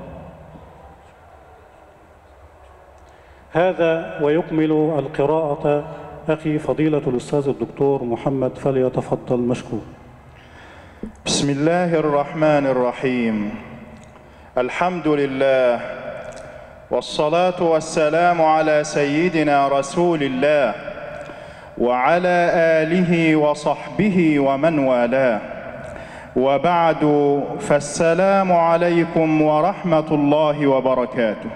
هذا ويكمل القراءة أخي فضيلة الأستاذ الدكتور محمد، فليتفضل مشكور. بسم الله الرحمن الرحيم. الحمد لله، والصلاة والسلام على سيدنا رسول الله وعلى آله وصحبه ومن والاه، وبعد، فالسلام عليكم ورحمة الله وبركاته.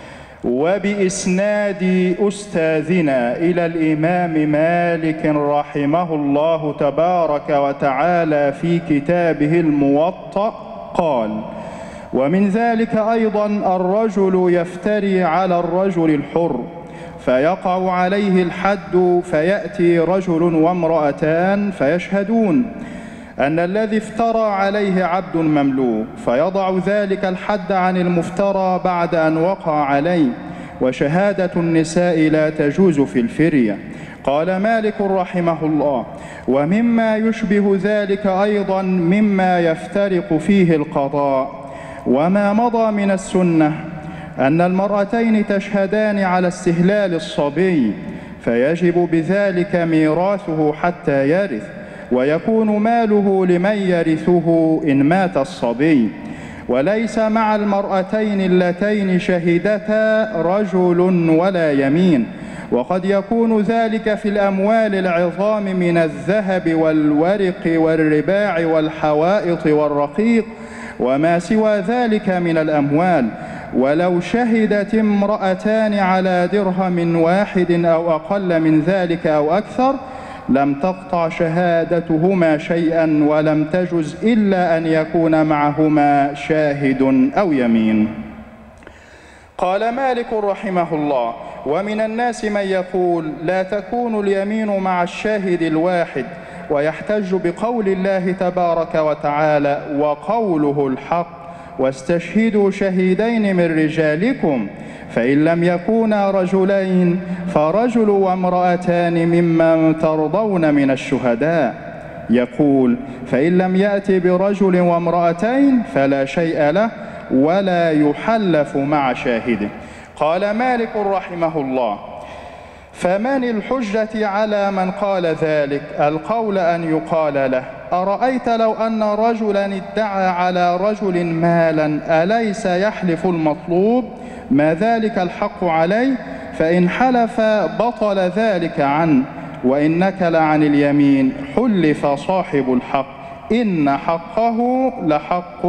وبإسناد أستاذنا إلى الإمام مالك رحمه الله تبارك وتعالى في كتابه الموطأ قال: ومن ذلك أيضا الرجل يفتري على الرجل الحر فيقع عليه الحد، فيأتي رجل وامرأتان فيشهدون أن الذي افترى عليه عبد مملوك، فيضع ذلك الحد عن المفترى بعد أن وقع عليه، وشهادة النساء لا تجوز في الفرية. قال مالك رحمه الله: ومما يشبه ذلك أيضا مما يفترق فيه القضاء وما مضى من السنة أن المرأتين تشهدان على استهلال الصبي، فيجب بذلك ميراثه حتى يرث، ويكون ماله لمن يرثه إن مات الصبي. وليس مع المرأتين اللتين شهدتا رجل ولا يمين، وقد يكون ذلك في الأموال العظام من الذهب والورق والرباع والحوائط والرقيق وما سوى ذلك من الأموال. ولو شهدت امرأتان على درهم واحد أو أقل من ذلك أو أكثر لم تقطع شهادتهما شيئا، ولم تجز إلا أن يكون معهما شاهد أو يمين. قال مالك رحمه الله: ومن الناس من يقول لا تكون اليمين مع الشاهد الواحد، ويحتج بقول الله تبارك وتعالى: وقوله الحق، واستشهدوا شهيدين من رجالكم، فإن لم يكونا رجلين فرجل وامرأتان ممن ترضون من الشهداء. يقول: فإن لم يأت برجل وامرأتين فلا شيء له ولا يحلف مع شاهده. قال مالك رحمه الله: فمن الحجة على من قال ذلك؟ القول أن يقال له: أرأيت لو أن رجلا ادعى على رجل مالا أليس يحلف المطلوب ما ذلك الحق عليه؟ فإن حلف بطل ذلك عنه، وإن نكل عن اليمين حلف صاحب الحق إن حقه لحق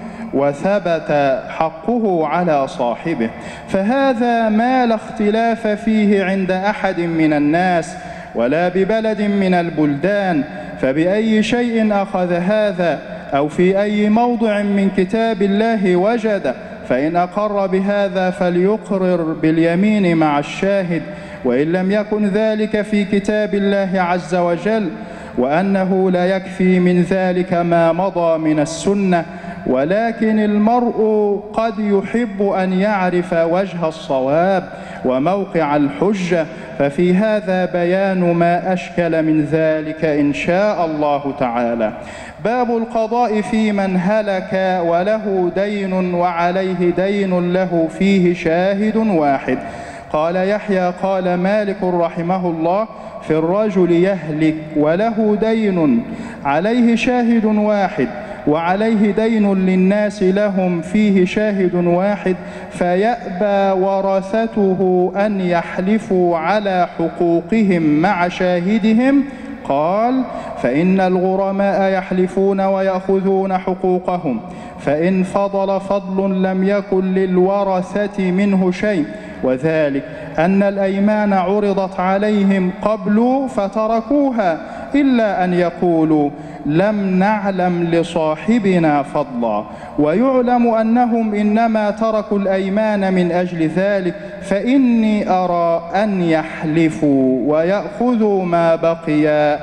وثبت حقه على صاحبه. فهذا ما لا اختلاف فيه عند أحد من الناس ولا ببلد من البلدان. فبأي شيء أخذ هذا أو في أي موضع من كتاب الله وجد؟ فإن أقر بهذا فليقرر باليمين مع الشاهد، وإن لم يكن ذلك في كتاب الله عز وجل، وأنه لا يكفي من ذلك ما مضى من السنة، ولكن المرء قد يحب أن يعرف وجه الصواب وموقع الحجة، ففي هذا بيان ما أشكل من ذلك إن شاء الله تعالى. باب القضاء في من هلك وله دين وعليه دين له فيه شاهد واحد. قال يحيى: قال مالك رحمه الله: في الرجل يهلك وله دين عليه شاهد واحد وعليه دين للناس لهم فيه شاهد واحد، فيأبى ورثته أن يحلفوا على حقوقهم مع شاهدهم. قال: فإن الغرماء يحلفون ويأخذون حقوقهم، فإن فضل فضل لم يكن للورثة منه شيء، وذلك أن الأيمان عرضت عليهم قبل فتركوها، إلا أن يقولوا لم نعلم لصاحبنا فضلا، ويعلم أنهم إنما تركوا الأيمان من أجل ذلك، فإني أرى أن يحلفوا ويأخذوا ما بقي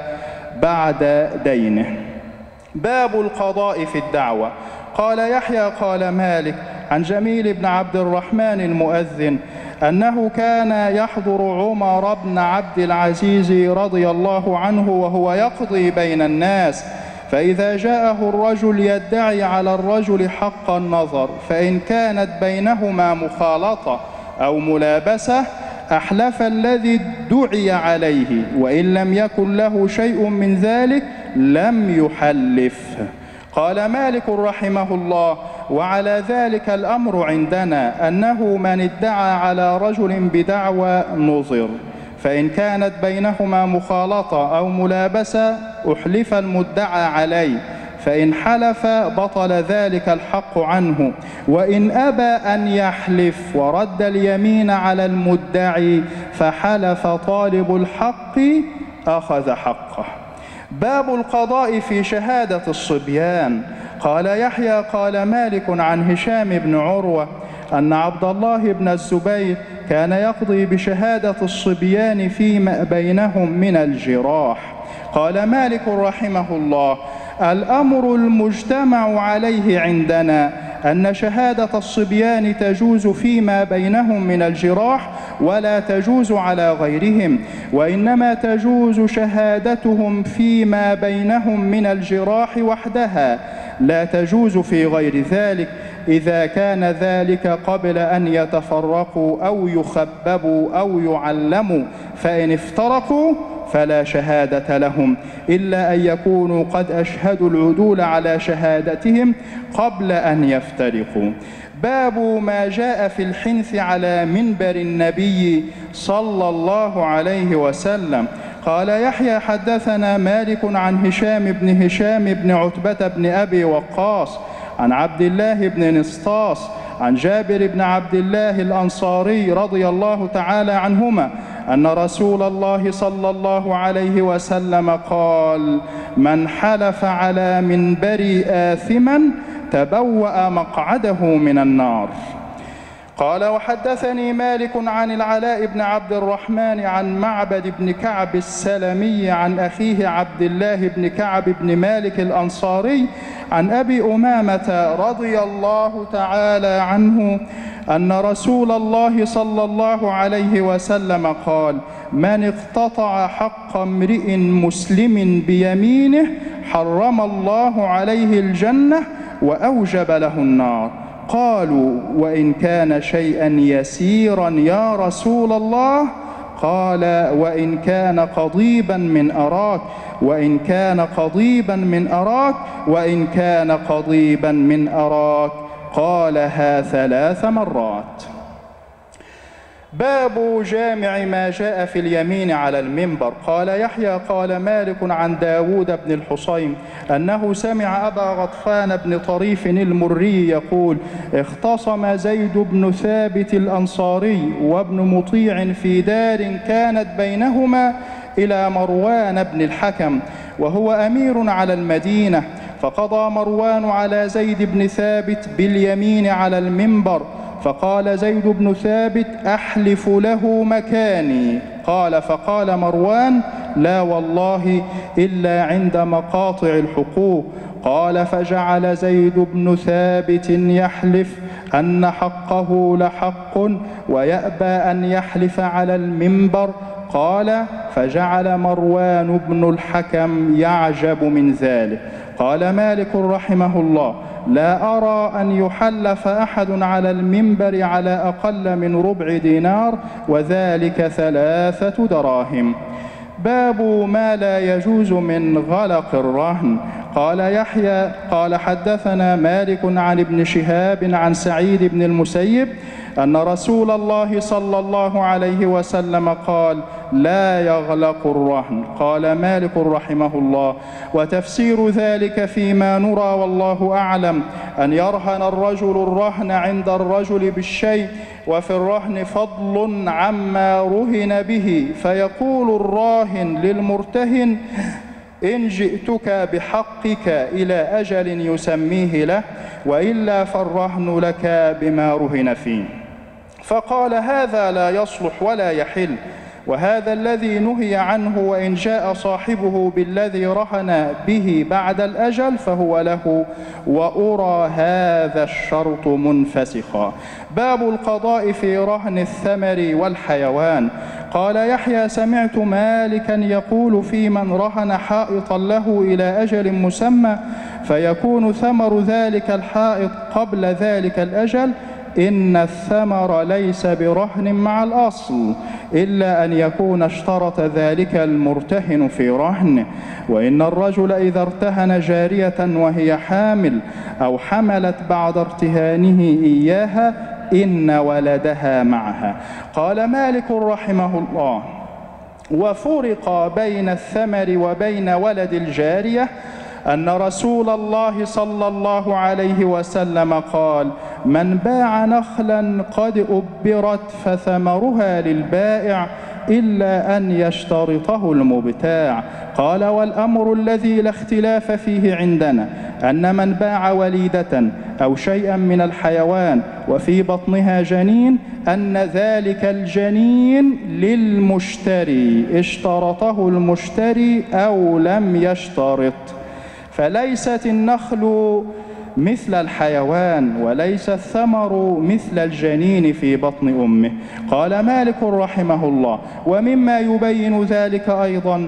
بعد دينه. باب القضاء في الدعوة. قال يحيى: قال مالك عن جميل بن عبد الرحمن المؤذن أنه كان يحضر عمر بن عبد العزيز رضي الله عنه وهو يقضي بين الناس، فإذا جاءه الرجل يدعي على الرجل حق النظر، فإن كانت بينهما مخالطة أو ملابسة أحلف الذي ادعي عليه، وإن لم يكن له شيء من ذلك لم يحلف. قال مالك رحمه الله: وعلى ذلك الأمر عندنا أنه من ادعى على رجل بدعوى نظر، فإن كانت بينهما مخالطة أو ملابسة أحلف المدعى عليه، فإن حلف بطل ذلك الحق عنه، وإن أبى أن يحلف ورد اليمين على المدعي فحلف طالب الحق أخذ حقه. باب القضاء في شهادة الصبيان. قال يحيى قال مالك عن هشام بن عروة أن عبد الله بن الزبير كان يقضي بشهادة الصبيان فيما بينهم من الجراح. قال مالك رحمه الله: الأمر المجتمع عليه عندنا أن شهادة الصبيان تجوز فيما بينهم من الجراح ولا تجوز على غيرهم، وإنما تجوز شهادتهم فيما بينهم من الجراح وحدها، لا تجوز في غير ذلك إذا كان ذلك قبل أن يتفرقوا أو يخببوا أو يعلموا، فإن افترقوا فلا شهادة لهم إلا أن يكونوا قد أشهدوا العدول على شهادتهم قبل أن يفترقوا. باب ما جاء في الحنث على منبر النبي صلى الله عليه وسلم. قال يحيى حدثنا مالك عن هشام بن عتبة بن أبي وقاص عن عبد الله بن نسطاس عن جابر بن عبد الله الأنصاري رضي الله تعالى عنهما أن رسول الله صلى الله عليه وسلم قال: من حلف على منبر آثما تبوأ مقعده من النار. قال وحدثني مالك عن العلاء بن عبد الرحمن عن معبد بن كعب السلمي عن أخيه عبد الله بن كعب بن مالك الأنصاري عن أبي أمامة رضي الله تعالى عنه أن رسول الله صلى الله عليه وسلم قال: من اقتطع حق امرئ مسلم بيمينه حرم الله عليه الجنة وأوجب له النار. قالوا: وإن كان شيئا يسيرا يا رسول الله؟ قال: وإن كان قضيبا من أراك، وإن كان قضيبا من أراك، وإن كان قضيبا من أراك. قالها 3 مرات. باب جامع ما جاء في اليمين على المنبر. قال يحيى قال مالك عن داود بن الحصين أنه سمع أبا غطفان بن طريف المري يقول: اختصم زيد بن ثابت الأنصاري وابن مطيع في دار كانت بينهما إلى مروان بن الحكم وهو أمير على المدينة، فقضى مروان على زيد بن ثابت باليمين على المنبر، فقال زيد بن ثابت: أحلف له مكاني. قال فقال مروان: لا والله إلا عند مقاطع الحقوق. قال فجعل زيد بن ثابت يحلف أن حقه لحق ويأبى أن يحلف على المنبر. قال فجعل مروان بن الحكم يعجب من ذلك. قال مالك رحمه الله: لا أرى أن يحلف أحد على المنبر على أقل من ربع دينار، وذلك 3 دراهم. باب ما لا يجوز من غلق الرهن. قال يحيى قال حدثنا مالك عن ابن شهاب عن سعيد بن المسيب أن رسول الله صلى الله عليه وسلم قال: لا يغلق الرهن. قال مالك رحمه الله: وتفسير ذلك فيما نرى والله أعلم أن يرهن الرجل الرهن عند الرجل بالشيء، وفي الرهن فضل عما رهن به، فيقول الراهن للمرتهن: إن جئتك بحقك إلى أجل يسميه له، وإلا فالرهن لك بما رهن فيه. فقال: هذا لا يصلح ولا يحل، وهذا الذي نهي عنه، وإن جاء صاحبه بالذي رهن به بعد الأجل فهو له، وأرى هذا الشرط منفسخا. باب القضاء في رهن الثمر والحيوان. قال يحيى سمعت مالكا يقول في من رهن حائطا له إلى أجل مسمى فيكون ثمر ذلك الحائط قبل ذلك الأجل: إن الثمر ليس برهن مع الأصل إلا أن يكون اشترط ذلك المرتهن في رهنه. وإن الرجل إذا ارتهن جارية وهي حامل أو حملت بعد ارتهانه إياها إن ولدها معها. قال مالك رحمه الله: وفرق بين الثمر وبين ولد الجارية أن رسول الله صلى الله عليه وسلم قال: من باع نخلا قد أبرت فثمرها للبائع إلا أن يشترطه المبتاع. قال: والأمر الذي لا اختلاف فيه عندنا أن من باع وليدة أو شيئا من الحيوان وفي بطنها جنين أن ذلك الجنين للمشتري، اشترطه المشتري أو لم يشترط. فليست النخل مثل الحيوان وليس الثمر مثل الجنين في بطن أمه. قال مالك رحمه الله: ومما يبين ذلك أيضا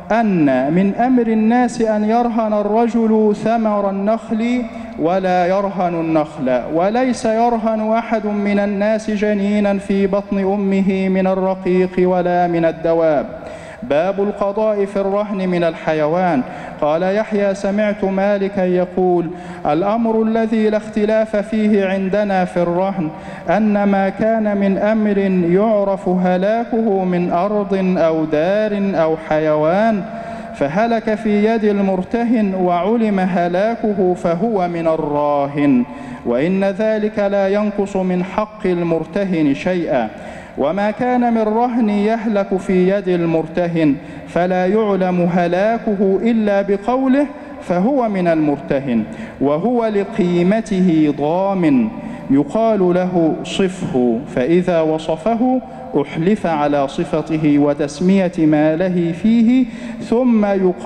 أن من أمر الناس أن يرهن الرجل ثمر النخل ولا يرهن النخل، وليس يرهن أحد من الناس جنينا في بطن أمه من الرقيق ولا من الدواب. باب القضاء في الرهن من الحيوان. قال يحيى: سمعت مالكا يقول: الأمر الذي لا اختلاف فيه عندنا في الرهن أن ما كان من أمر يعرف هلاكه من أرض أو دار أو حيوان فهلك في يد المرتهن وعلم هلاكه فهو من الراهن، وإن ذلك لا ينقص من حق المرتهن شيئا. وما كان من رهن يهلك في يد المرتهن فلا يعلم هلاكه إلا بقوله فهو من المرتهن، وهو لقيمته ضامن، يقال له صفه، فإذا وصفه أحلف على صفته وتسمية ما له فيه، ثم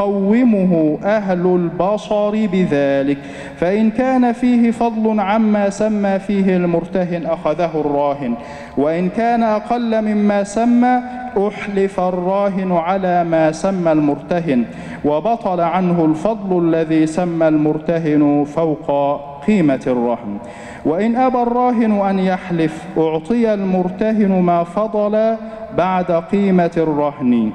يقومه أهل البصر بذلك، فإن كان فيه فضل عما سمى فيه المرتهن أخذه الراهن، وإن كان أقل مما سمى أحلف الراهن على ما سمى المرتهن، وبطل عنه الفضل الذي سمى المرتهن فوق قيمة الرهن. وإن أبى الراهن أن يحلف أعطي المرتهن ما فضل بعد قيمة الرهن.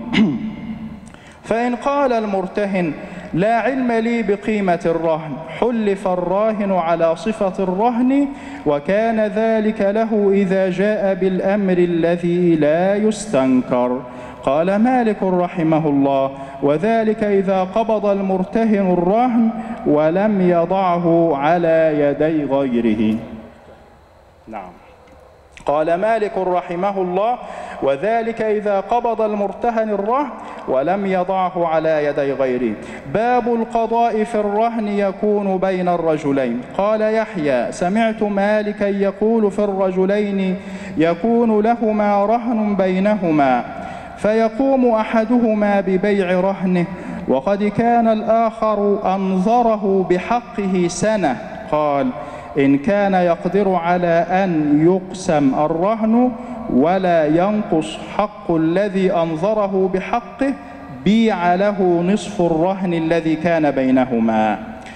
فإن قال المرتهن: لا علم لي بقيمة الرهن، حلف الراهن على صفة الرهن، وكان ذلك له إذا جاء بالأمر الذي لا يستنكر. قال مالك رحمه الله: وذلك إذا قبض المرتهن الرهن ولم يضعه على يدي غيره. نعم. قال مالك رحمه الله: وذلك إذا قبض المرتهن الرهن ولم يضعه على يدي غيره. باب القضاء في الرهن يكون بين الرجلين. قال يحيى: سمعت مالكا يقول: في الرجلين يكون لهما رهن بينهما، فيقوم أحدهما ببيع رهنه وقد كان الآخر أنظره بحقه سنة. قال: إن كان يقدر على أن يقسم الرهن ولا ينقص حق الذي أنظره بحقه بيع له نصف الرهن الذي كان بينهما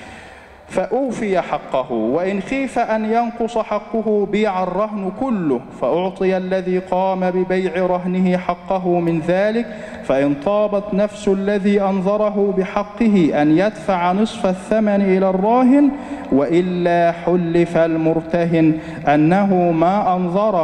فأوفي حقه، وإن خيف أن ينقص حقه بيع الرهن كله فأعطي الذي قام ببيع رهنه حقه من ذلك، فإن طابت نفس الذي أنظره بحقه أن يدفع نصف الثمن إلى الراهن، وإلا حلف المرتهن أنه ما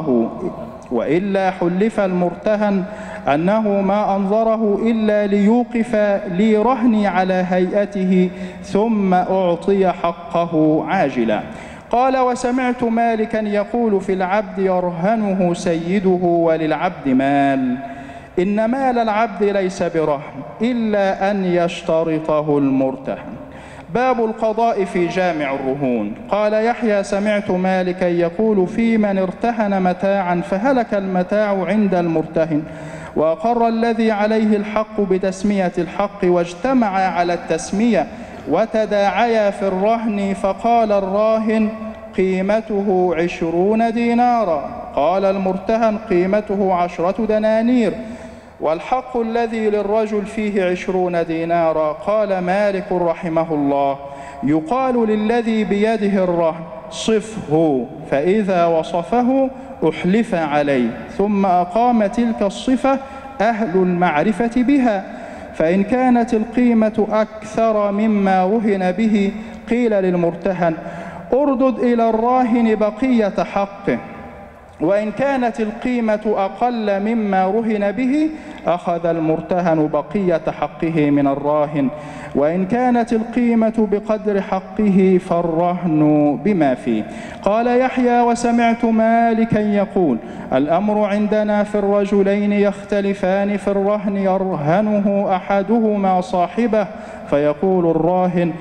أنظره إلا ليوقف لي رهني على هيئته ثم أعطي حقه عاجلا. قال: وسمعت مالكا يقول: في العبد يرهنه سيده وللعبد مال، إن مال العبد ليس برهن إلا أن يشترطه المرتهن. باب القضاء في جامع الرهون. قال يحيى: سمعت مالكا يقول: في من ارتهن متاعا فهلك المتاع عند المرتهن وأقر الذي عليه الحق بتسمية الحق واجتمعا على التسمية وتداعيا في الرهن، فقال الراهن: قيمته 20 دينارا، قال المرتهن: قيمته 10 دنانير، والحق الذي للرجل فيه 20 دينارا. قال مالك رحمه الله: يقال للذي بيده الرهن: صفه، فإذا وصفه أحلف عليه، ثم أقام تلك الصفة أهل المعرفة بها، فإن كانت القيمة أكثر مما رهن به قيل للمرتهن: اردد إلى الراهن بقية حقه، وإن كانت القيمة أقل مما رهن به أخذ المرتهن بقية حقه من الراهن، وإن كانت القيمة بقدر حقه فالرهن بما فيه. قال يحيى: وسمعت مالكا يقول: الأمر عندنا في الرجلين يختلفان في الرهن، يرهنه أحدهما صاحبه فيقول الراهن: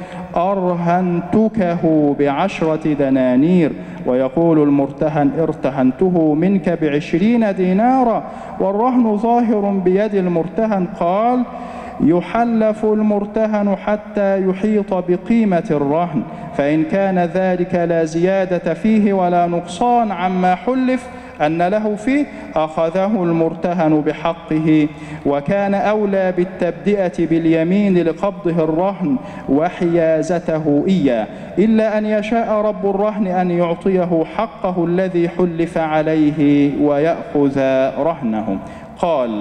أرهنتكه ب10 دنانير، ويقول المرتهن: ارتهنته منك ب20 دينارا، والرهن ظاهر بيد المرتهن. قال: يحلف المرتهن حتى يحيط بقيمة الرهن، فإن كان ذلك لا زيادة فيه ولا نقصان عما حلف أن له فيه أخذه المرتهن بحقه، وكان أولى بالتبدئة باليمين لقبضه الرهن وحيازته إياه، إلا أن يشاء رب الرهن أن يعطيه حقه الذي حلف عليه ويأخذ رهنه. قال: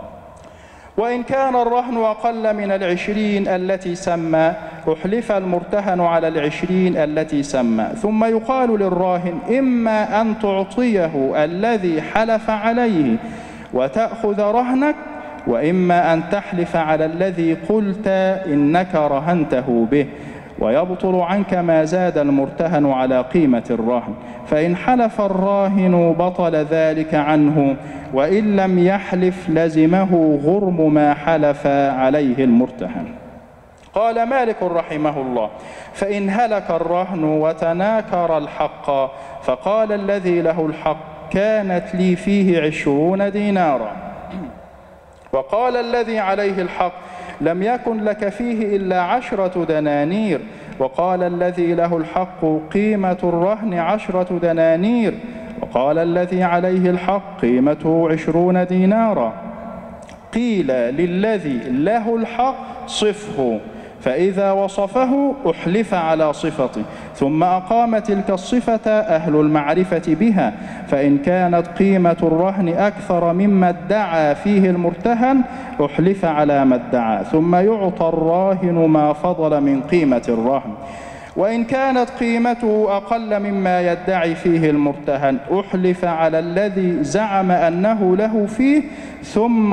وإن كان الرهن أقل من 20 التي سمى أحلف المرتهن على 20 التي سمى، ثم يقال للراهن: إما أن تعطيه الذي حلف عليه وتأخذ رهنك، وإما أن تحلف على الذي قلت إنك رهنته به، ويبطل عنك ما زاد المرتهن على قيمة الرهن. فإن حلف الراهن بطل ذلك عنه، وإن لم يحلف لزمه غرم ما حلف عليه المرتهن. قال مالك رحمه الله: فإن هلك الرهن وتناكر الحق، فقال الذي له الحق: كانت لي فيه 20 دينارا، وقال الذي عليه الحق: لم يكن لك فيه إلا 10 دنانير، وقال الذي له الحق: قيمة الرهن 10 دنانير، وقال الذي عليه الحق: قيمته 20 دينارا. قيل للذي له الحق: صفه، فإذا وصفه أحلف على صفته، ثم أقام تلك الصفة أهل المعرفة بها، فإن كانت قيمة الرهن أكثر مما ادعى فيه المرتهن أحلف على ما ادعى، ثم يعطى الراهن ما فضل من قيمة الرهن. وإن كانت قيمته أقل مما يدعي فيه المرتهن أحلف على الذي زعم أنه له فيه، ثم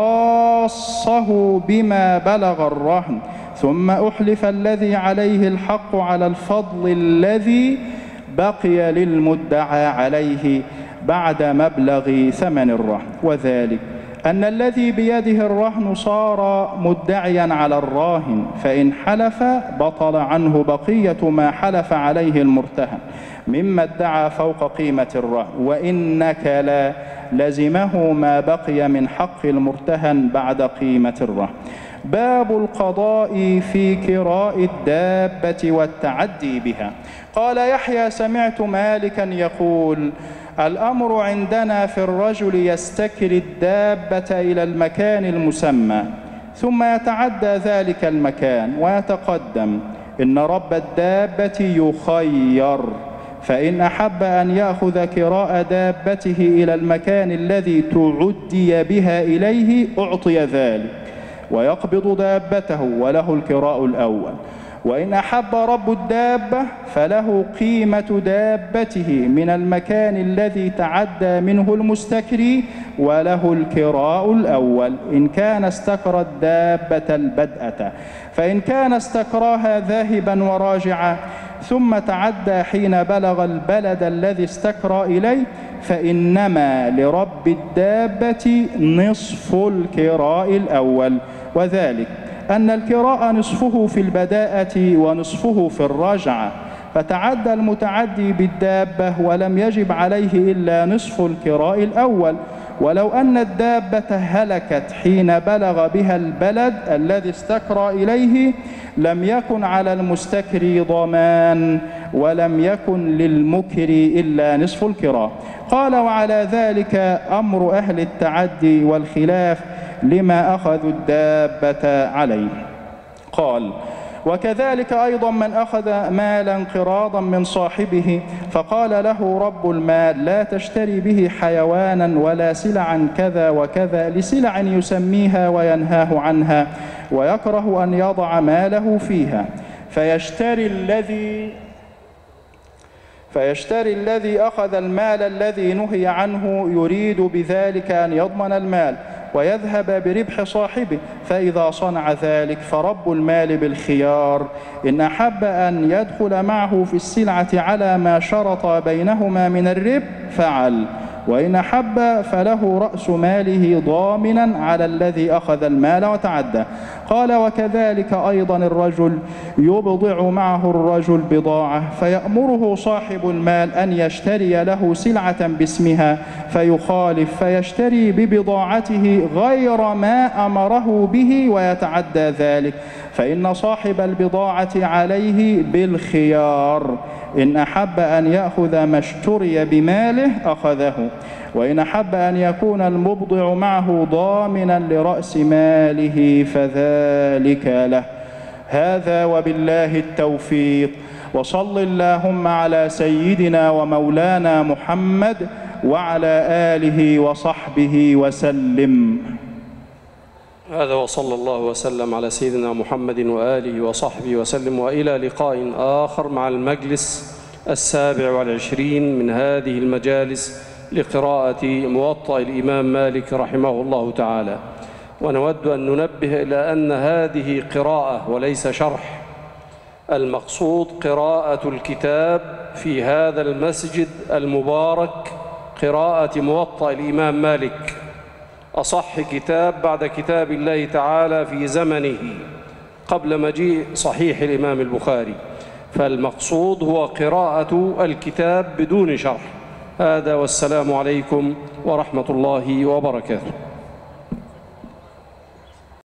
قاصه بما بلغ الرهن، ثم أحلف الذي عليه الحق على الفضل الذي بقي للمدعى عليه بعد مبلغ ثمن الرهن، وذلك أن الذي بيده الرهن صار مدعيا على الراهن، فإن حلف بطل عنه بقية ما حلف عليه المرتهن مما ادعى فوق قيمة الرهن، وإن نكل لزمه ما بقي من حق المرتهن بعد قيمة الرهن. باب القضاء في كراء الدابة والتعدي بها. قال يحيى: سمعت مالكا يقول: الأمر عندنا في الرجل يستكري الدابة إلى المكان المسمى، ثم يتعدى ذلك المكان ويتقدم. إن رب الدابة يخير، فإن أحب أن يأخذ كراء دابته إلى المكان الذي تعدي بها إليه أعطي ذلك ويقبض دابته وله الكراء الأول. وإن أحب رب الدابة فله قيمة دابته من المكان الذي تعدى منه المستكري وله الكراء الأول، إن كان استكرى الدابة البدءة. فإن كان استكراها ذاهبا وراجعا ثم تعدى حين بلغ البلد الذي استكرى إليه، فإنما لرب الدابة نصف الكراء الأول، وذلك أن الكراء نصفه في البداءة ونصفه في الرجعة، فتعدى المتعدي بالدابة ولم يجب عليه إلا نصف الكراء الأول. ولو أن الدابة هلكت حين بلغ بها البلد الذي استكرى إليه لم يكن على المستكري ضمان، ولم يكن للمكري إلا نصف الكراء. قال: وعلى ذلك أمر أهل التعدي والخلاف لما أخذوا الدابة عليه. قال: وكذلك أيضا من أخذ مالا قراضا من صاحبه فقال له رب المال: لا تشتري به حيوانا ولا سلعا كذا وكذا، لسلع يسميها وينهاه عنها ويكره أن فيشتري الذي أخذ المال الذي نهي عنه يريد بذلك أن يضمن المال ويذهب بربح صاحبه، فإذا صنع ذلك فرب المال بالخيار، إن أحب أن يدخل معه في السلعة على ما شرط بينهما من الربح فعل، وإن أحب فله رأس ماله ضامنا على الذي أخذ المال وتعدى. قال: وكذلك أيضا الرجل يبضع معه الرجل بضاعة فيأمره صاحب المال أن يشتري له سلعة باسمها فيخالف فيشتري ببضاعته غير ما أمره به ويتعدى ذلك، فإن صاحب البضاعة عليه بالخيار، إن أحب أن يأخذ ما اشتري بماله أخذه، وإن أحب أن يكون المبضع معه ضامنا لرأس ماله فذلك له. هذا وبالله التوفيق، وصل اللهم على سيدنا ومولانا محمد وعلى آله وصحبه وسلم. هذا وصلى الله وسلم على سيدنا محمد وآله وصحبه وسلم، وإلى لقاء آخر مع المجلس 27 من هذه المجالس لقراءة موطأ الإمام مالك رحمه الله تعالى. ونود أن ننبه إلى أن هذه قراءة وليس شرح، المقصود قراءة الكتاب في هذا المسجد المبارك، قراءة موطأ الإمام مالك، أصح كتاب بعد كتاب الله تعالى في زمنه قبل مجيء صحيح الإمام البخاري، فالمقصود هو قراءة الكتاب بدون شرح. هذا والسلام عليكم ورحمة الله وبركاته.